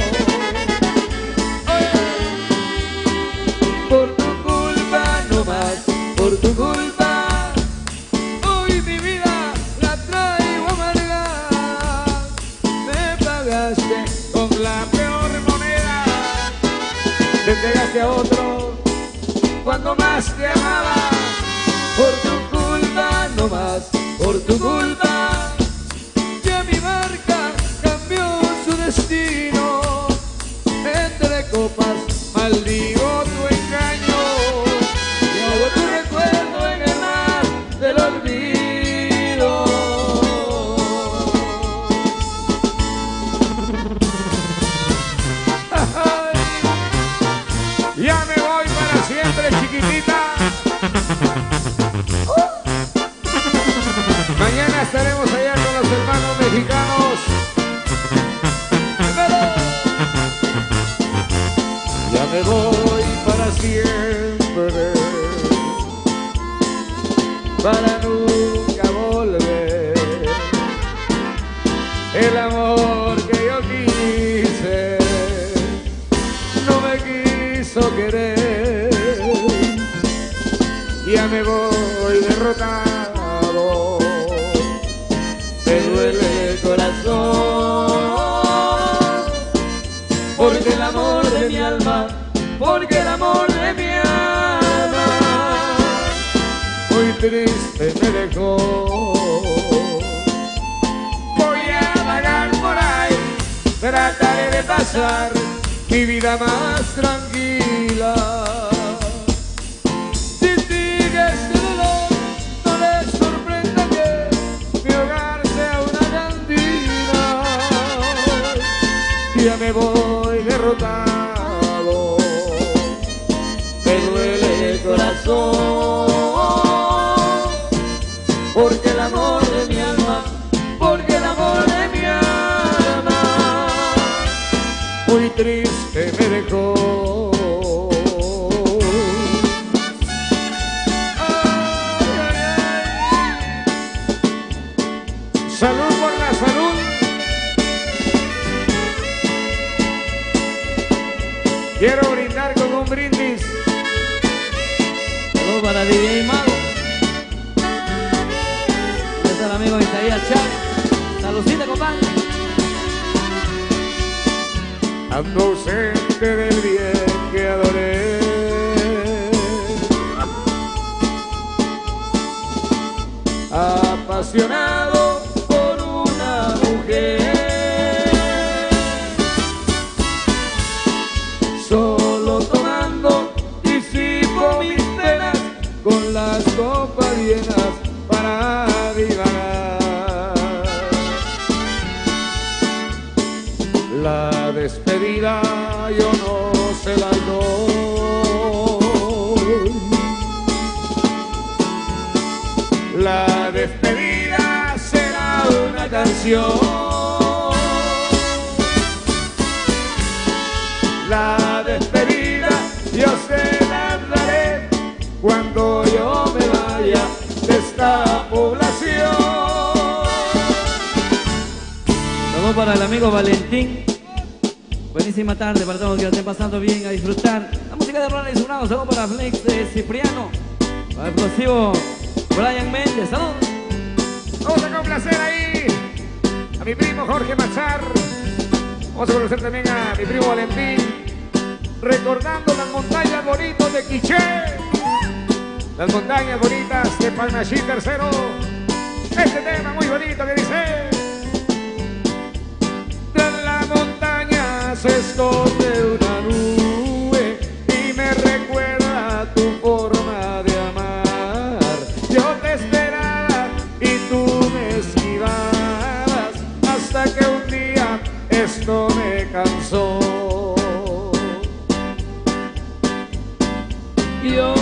Por tu culpa no más, por tu culpa, hoy mi vida la traigo amarga. Me pagaste con la peor moneda, te entregaste a otro cuando más te amaba. Por tu culpa no más, por tu culpa, ya mi barca cambió su destino. Entre copas maldigo tu engaño y hago tu recuerdo en el mar del olvido. Ya me voy para siempre, chiquitita. Mañana estaremos allá con los hermanos mexicanos. Ya me voy para siempre, para nunca volver. El amor que yo quise no me quiso querer, ya me voy derrotado. Me duele el corazón, porque el amor de mi alma, porque el amor de mi alma, muy triste me dejó. Voy a vagar por ahí, trataré de pasar mi vida más tranquila. Si sigue este dolor, no les sorprenda que mi hogar sea una cantina. Ya me voy derrotado, me duele el corazón, porque el amor de mi alma, porque el amor de mi alma, muy triste me dejó. Salud por la salud. Quiero brindar con un brindis. Saludos para DJ Mago. Es el amigo Isaías Chávez. Saludcita, compadre. Ando ausente del bien que adoré, apasionado por una mujer, solo tomando disipo mis penas con las copas llenas para divagar. La despedida yo no se la doy. La despedida será una canción. La despedida yo se la daré cuando yo me vaya de esta población. Saludos para el amigo Valentín. Buenísima tarde para todos que la estén pasando bien, a disfrutar la música de Ronald y Sunado. Saludos para Flex de Cipriano, para el explosivo Brian Méndez. Saludos. Vamos a complacer ahí a mi primo Jorge Machar. Vamos a conocer también a mi primo Valentín, recordando las montañas bonitas de Quiché, las montañas bonitas de Panachí Tercero. Este tema muy bonito que dice: en la montaña se esconde una nube y me recuerda tu forma de amar. Yo te esperaba y tú me esquivabas, hasta que un día esto me cansó. Yo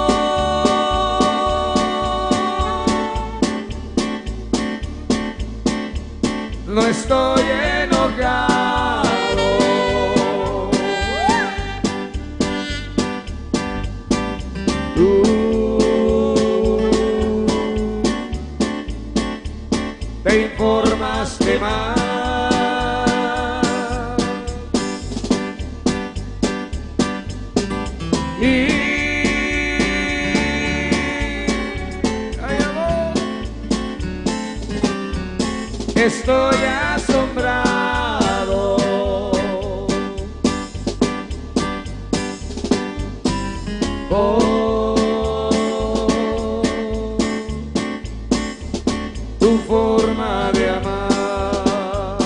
no estoy enojado, tú te informaste mal. Ay, amor, estoy asombrado. Por tu forma de amar.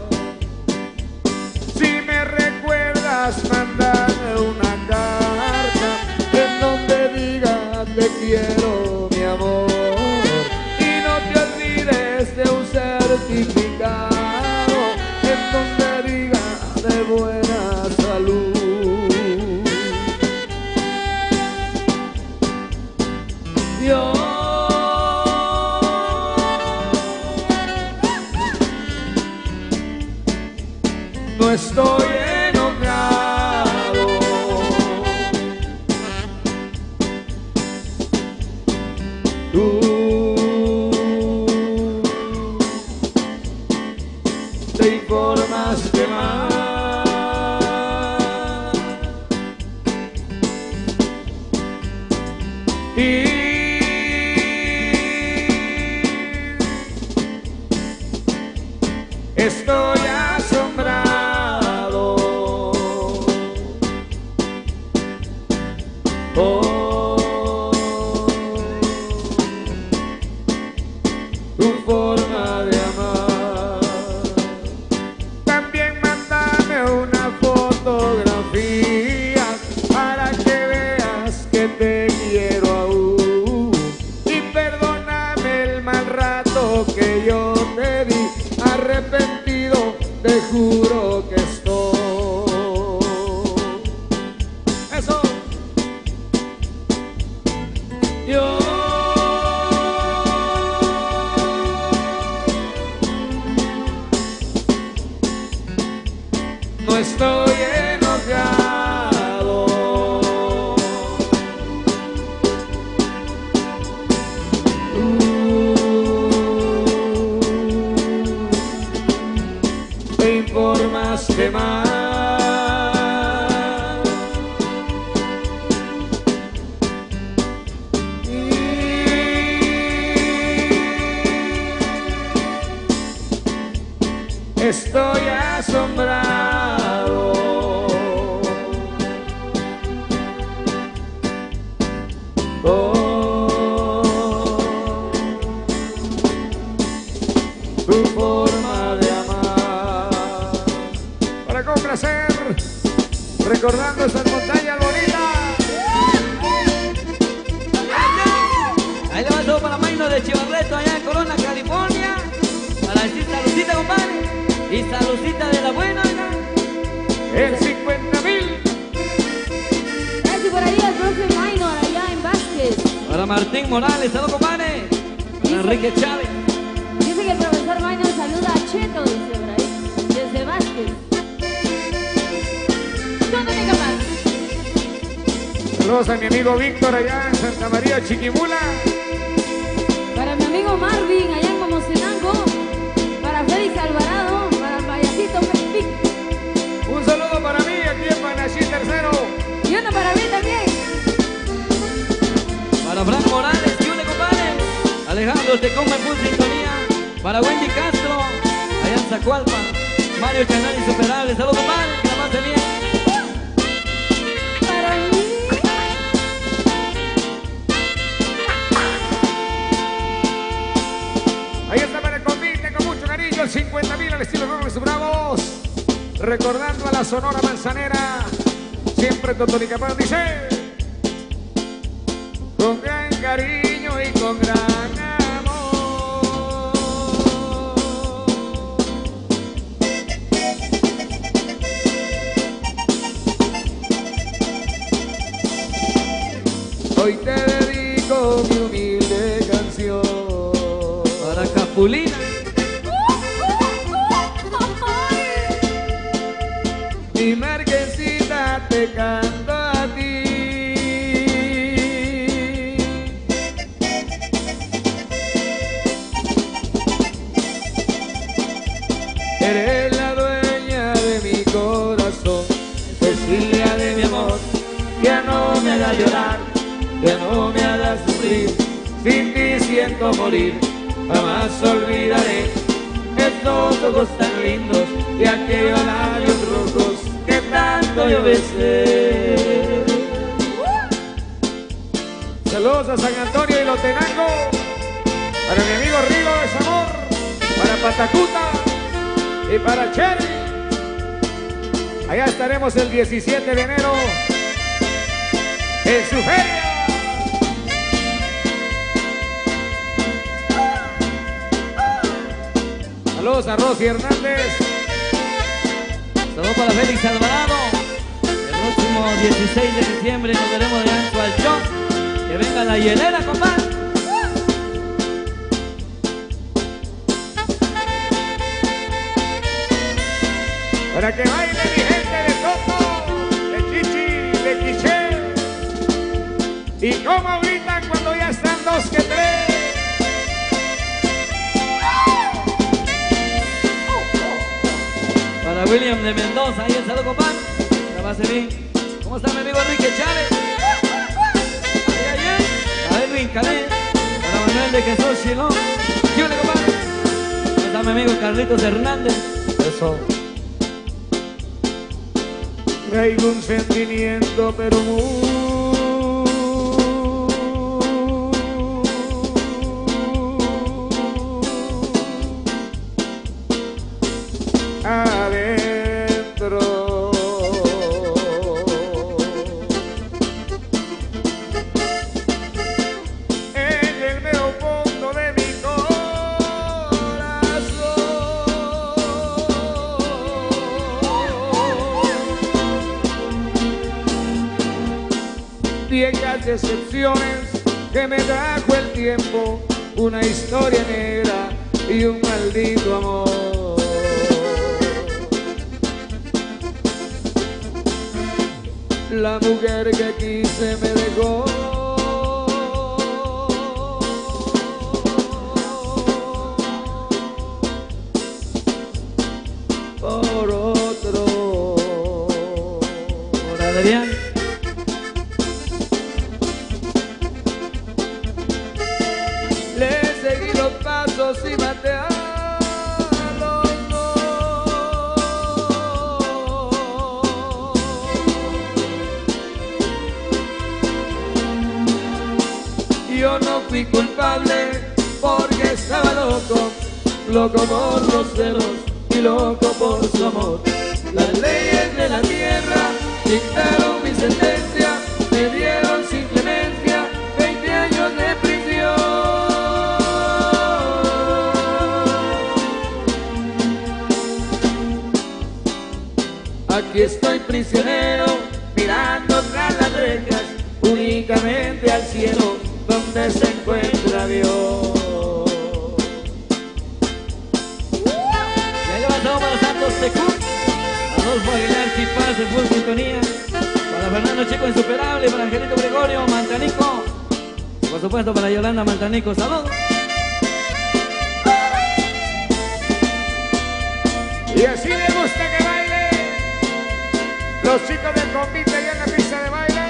Si me recuerdas, mándame una carta en donde diga te quiero, mi amor, y no te olvides de un certificado en donde diga de buena salud. Yo no estoy enojado, tú te informaste mal. Estoy asombrado por tu forma de amar. También mándame una fotografía para que veas que te quiero aún. Y perdóname el mal rato que yo te di. Arrepentido, te juro que estoy. Eso. Yo no estoy enojado. Te informaste mal. Estoy asombrado por tu forma de amar. Para complacer, recordando esas montañas bonitas. Ahí le va todo para Maino de Chivarreto, allá en Corona, California. Para decir saludcita, compadre. Y saludcita de la buena, ¿no? El 50,000. Gracias por ahí al profe Minor, allá en Vázquez. Para Martín Morales, saludos, compadre. Para Enrique Chávez. Dice que el profesor Minor saluda a Cheto, dice por ahí, desde Vázquez. ¿Dónde me capaz? Saludos a mi amigo Víctor allá en Santa María Chiquimula. Para mi amigo Marvin, allá en Momocenango. Para Félix Alvarado, para el payasito Pic. Un saludo para mí aquí en Panaxí Tercero. Y uno para mí también. Para Fran Morales, y une, compadre. Alejandro Tecoma en full sintonía. Para Wendy Castro, allá en Zacualpa. Mario Canal Insuperable, saludos, compadre, que la pase bien. Para mí. Ahí está para el convite con mucho cariño, el 50,000 al estilo Gómez Bravos. Recordando a la Sonora Manzanera, siempre con Tony Capán dice, con gran cariño y con gran amor. Hoy te dedico mi humilde canción. Para Capulina. Mi Marquesita te canto a ti. Eres la dueña de mi corazón, Cecilia de mi amor. Ya no me hagas llorar, ya no me hagas sufrir. Sin ti siento morir, jamás olvidaré estos ojos tan lindos y aquellos labios rojos que tanto yo besé. Saludos a San Antonio y Lotenango, para mi amigo Rigo de Zamor, para Patacuta y para Cherry. Allá estaremos el 17 de enero en su feria. Saludos a Rosy Hernández. Saludos para Félix Alvarado. El próximo 16 de diciembre nos veremos de ancho al show. Que venga la hielera, compadre. Para que baile mi gente de Coco, de Chichi, de Quiché. Y cómo gritan cuando ya están dos que tres. Para William de Mendoza, ahí el saludo, compadre. La base bien. ¿Cómo está mi amigo Enrique Chávez? Ahí, ahí, ahí. grande que sos, Chilón. ¿Qué le compadre? Está mi amigo Carlitos Hernández. Eso. Traigo un sentimiento pero muy adentro. En el mero fondo de mi corazón, viejas decepciones que me trajo el tiempo, una historia negra y un maldito amor. La mujer que quise me dejó. Por otro. Por Adrián. Le seguí los pasos y maté a los dos. Yo no fui culpable porque estaba loco, loco por los celos y loco por su amor. Las leyes de la tierra dictaron mi sentencia, me dieron sin clemencia 20 años de prisión. Aquí estoy prisionero, mirando tras las rejas, únicamente al cielo, donde se encuentra Dios. Ya pasamos para los Santos Tecún, Adolfo Aguilar Chipaz en full sintonía, para Fernando Chico Insuperable, para Angelito Gregorio Mantanico, y por supuesto para Yolanda Mantanico, saludos. Y así le gusta que baile los chicos del convite allá en la pista de baile.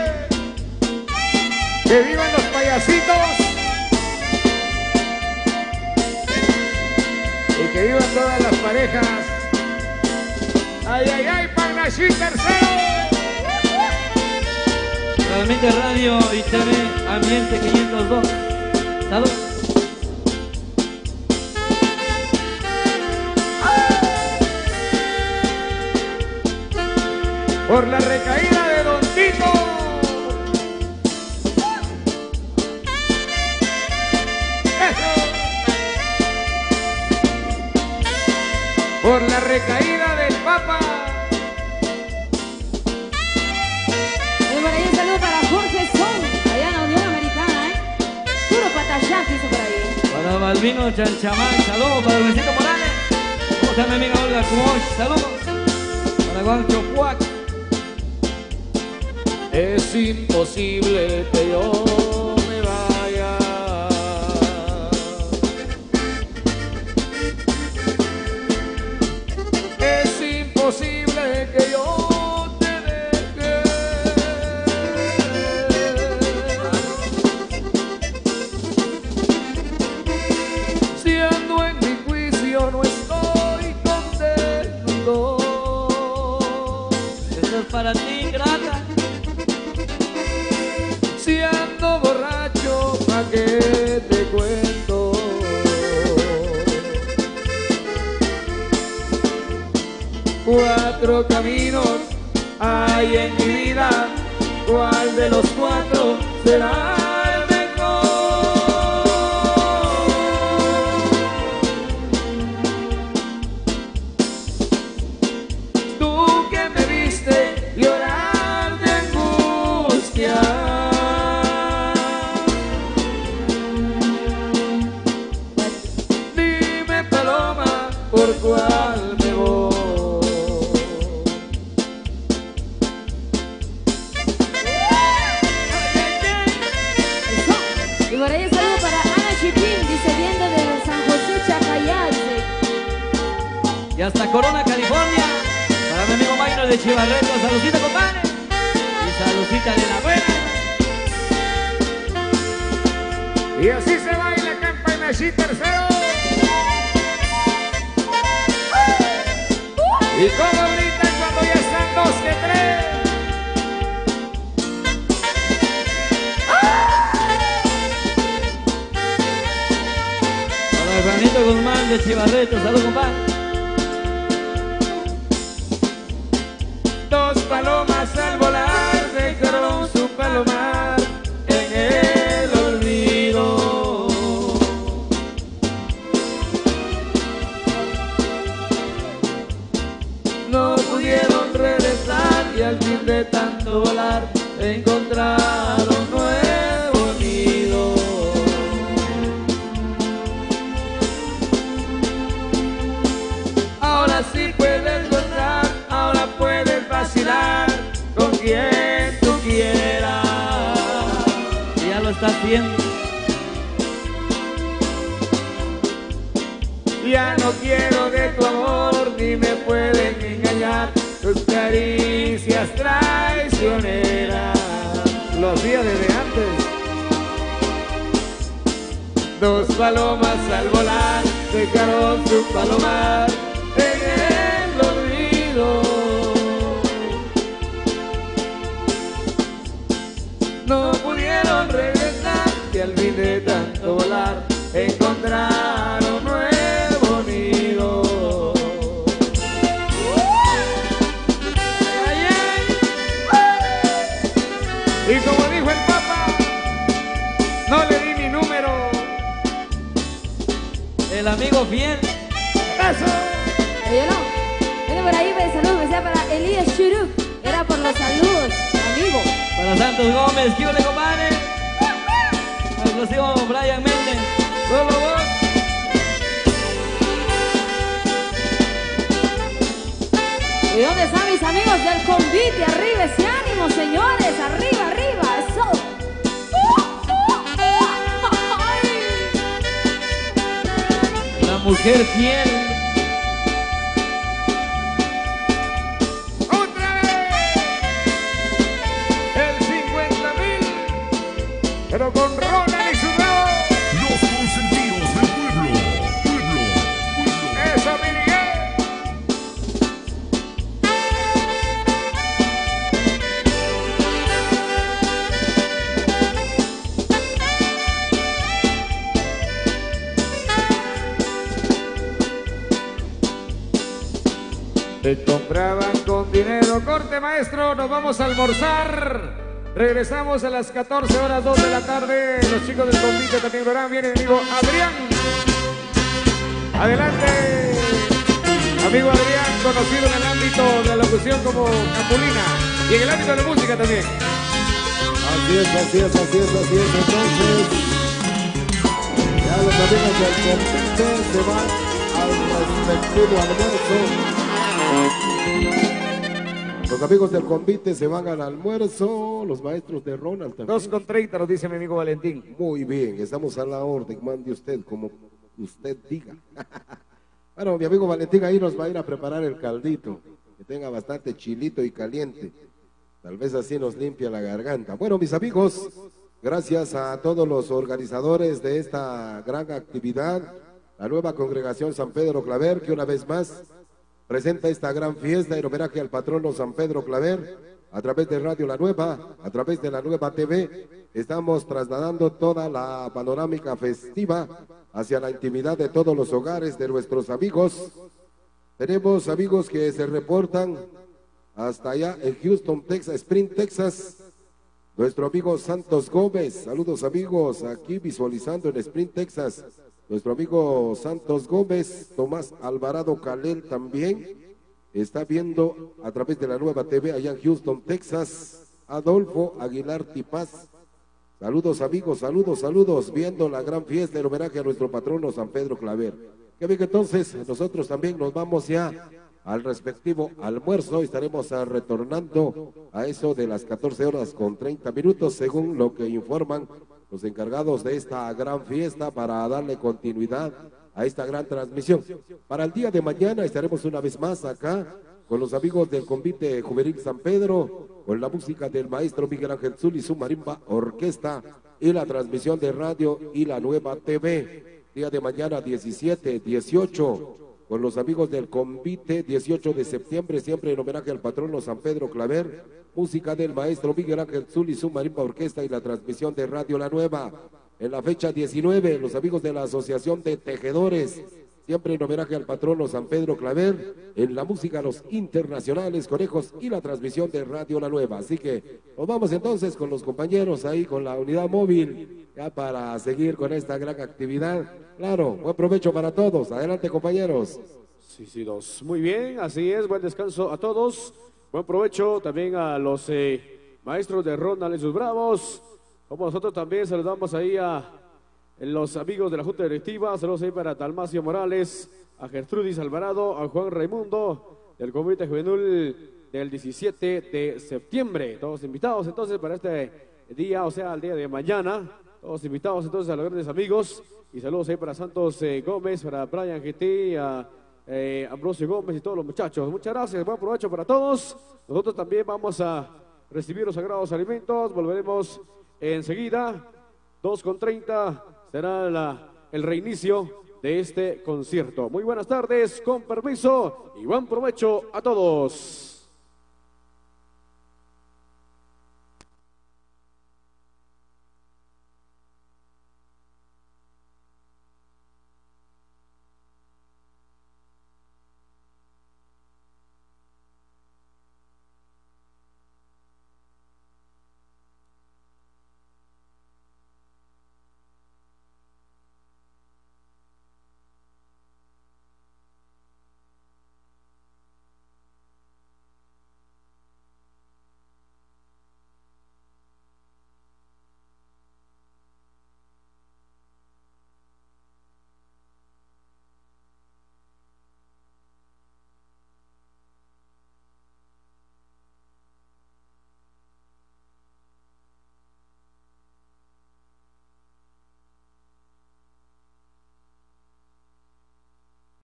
Que vivan los payasitos y que vivan todas las parejas. Ay, ay, ay, Panachit tercero. Transmite radio y TV Ambiente 502. Saludos. Por la recaída de Don Tito. Por la recaída del Papa. Y por ahí un saludo para Jorge Son, allá en la Unión Americana, Puro patallán que hizo por ahí. Para Balbino Chanchamán, saludos. Para Luisito Morales. ¿Cómo está mi amiga Olga Cumoch? Saludos. Para Guancho Puac. Es imposible que yo me vaya. Es imposible que yo te deje. Si ando en mi juicio no estoy contento. Eso es para ti, grata. Si ando borracho, ¿pa' qué te cuento? Cuatro caminos hay en mi vida, ¿cuál de los cuatro será el mejor? Tú que me viste llorar de angustia, dime, paloma, ¿por cuál me voy? Y por ahí un saludo para Ana Chipín, dice viendo de San José Chacayate. Y hasta Corona, California. Para mi amigo Mayro de Chivarreto. Saludcita, compadre. Y saludcita de la buena. Y así se baila, campeón. Panachit tercero. Y como gritan cuando ya están 2 que 3. Para Juanito Guzmán de Chivarreto, salud compadre. 2 palomas al volar dejaron su palomar en el olvido. No pudieron regresar y al fin de tanto volar encontraron nuevo nido. Ahora sí puedes gozar, ahora puedes vacilar con quien tú quieras. Ya lo está haciendo. Ya no quiero de tu amor, ni me pueden engañar tus caricias traicioneras. Lo hacía desde antes. 2 palomas al volar dejaron su palomar en el olvido. No pudieron regresar y al fin de tanto volar encontraron nuevo nido. Ay, ay. Y como dijo el Papa, no le di mi número. El amigo fiel. ¡Eso! Oye, no. Viene por ahí, pues, saludos, sea para Elías Churuk. Era por los saludos, amigo. Para Santos Gómez, ¿qué ole, compadre? Exclusivo Brian Méndez. Solo vos. ¿Y dónde están mis amigos del convite? Arriba ese ánimo, señores. Arriba, arriba. Eso. La mujer fiel. ¡Otra vez! El 50,000, pero con Ronald y su nuevo. Los consentidos del pueblo. ¡Eso, mi Miguel! Te compraban con dinero. Corte, maestro, nos vamos a almorzar. Regresamos a las 14 horas 2 de la tarde. Los chicos del convite también verán. Viene amigo Adrián. Adelante. Amigo Adrián, conocido en el ámbito de la locución como Capulina. Y en el ámbito de la música también. Así es, así es, así es, así es. Entonces, ya los amigos del convite se van al respectivo almuerzo. Los amigos del convite se van al almuerzo, los maestros de Ronald también. 2:30 nos dice mi amigo Valentín. Muy bien, estamos a la orden, mande usted como usted diga. Bueno, mi amigo Valentín ahí nos va a ir a preparar el caldito, que tenga bastante chilito y caliente. Tal vez así nos limpia la garganta. Bueno, mis amigos, gracias a todos los organizadores de esta gran actividad, la nueva congregación San Pedro Claver, que una vez más presenta esta gran fiesta en homenaje al patrono San Pedro Claver, a través de Radio La Nueva, a través de La Nueva TV. Estamos trasladando toda la panorámica festiva hacia la intimidad de todos los hogares de nuestros amigos. Tenemos amigos que se reportan hasta allá en Houston, Texas, Spring, Texas. Nuestro amigo Santos Gómez, saludos amigos, aquí visualizando en Spring, Texas. Nuestro amigo Santos Gómez, Tomás Alvarado Calel también está viendo a través de La Nueva TV allá en Houston, Texas. Adolfo Aguilar Tipaz, saludos amigos, saludos, viendo la gran fiesta en homenaje a nuestro patrono San Pedro Claver. Que bien, entonces nosotros también nos vamos ya al respectivo almuerzo. Estaremos retornando a eso de las 14 horas con 30 minutos, según lo que informan los encargados de esta gran fiesta, para darle continuidad a esta gran transmisión. Para el día de mañana estaremos una vez más acá con los amigos del Convite Juvenil San Pedro, con la música del maestro Miguel Ángel Zul y su marimba orquesta, y la transmisión de radio y La Nueva TV. día de mañana 17, 18, con los amigos del convite, 18 de septiembre, siempre en homenaje al patrono San Pedro Claver, música del maestro Miguel Ángel Zul y su marimba orquesta y la transmisión de Radio La Nueva. En la fecha 19, los amigos de la Asociación de Tejedores, siempre en homenaje al patrono San Pedro Claver, en la música Los Internacionales Conejos y la transmisión de Radio La Nueva. Así que nos vamos entonces con los compañeros ahí, con la unidad móvil, ya para seguir con esta gran actividad. Claro, buen provecho para todos. Adelante, compañeros. Sí, dos. Muy bien, así es. Buen descanso a todos. Buen provecho también a los maestros de Ronald y sus bravos. Como nosotros también saludamos ahí a los amigos de la Junta Directiva. Saludos ahí para Dalmacio Morales, a Gertrudis Alvarado, a Juan Raimundo, del Comité Juvenil del 17 de septiembre. Todos invitados entonces para este día, o sea, el día de mañana. Todos invitados entonces a los grandes amigos. Y saludos ahí para Santos Gómez, para Brian GT, a Ambrosio Gómez y todos los muchachos. Muchas gracias, buen provecho para todos. Nosotros también vamos a recibir los sagrados alimentos. Volveremos enseguida. 2:30 será el reinicio de este concierto. Muy buenas tardes, con permiso y buen provecho a todos.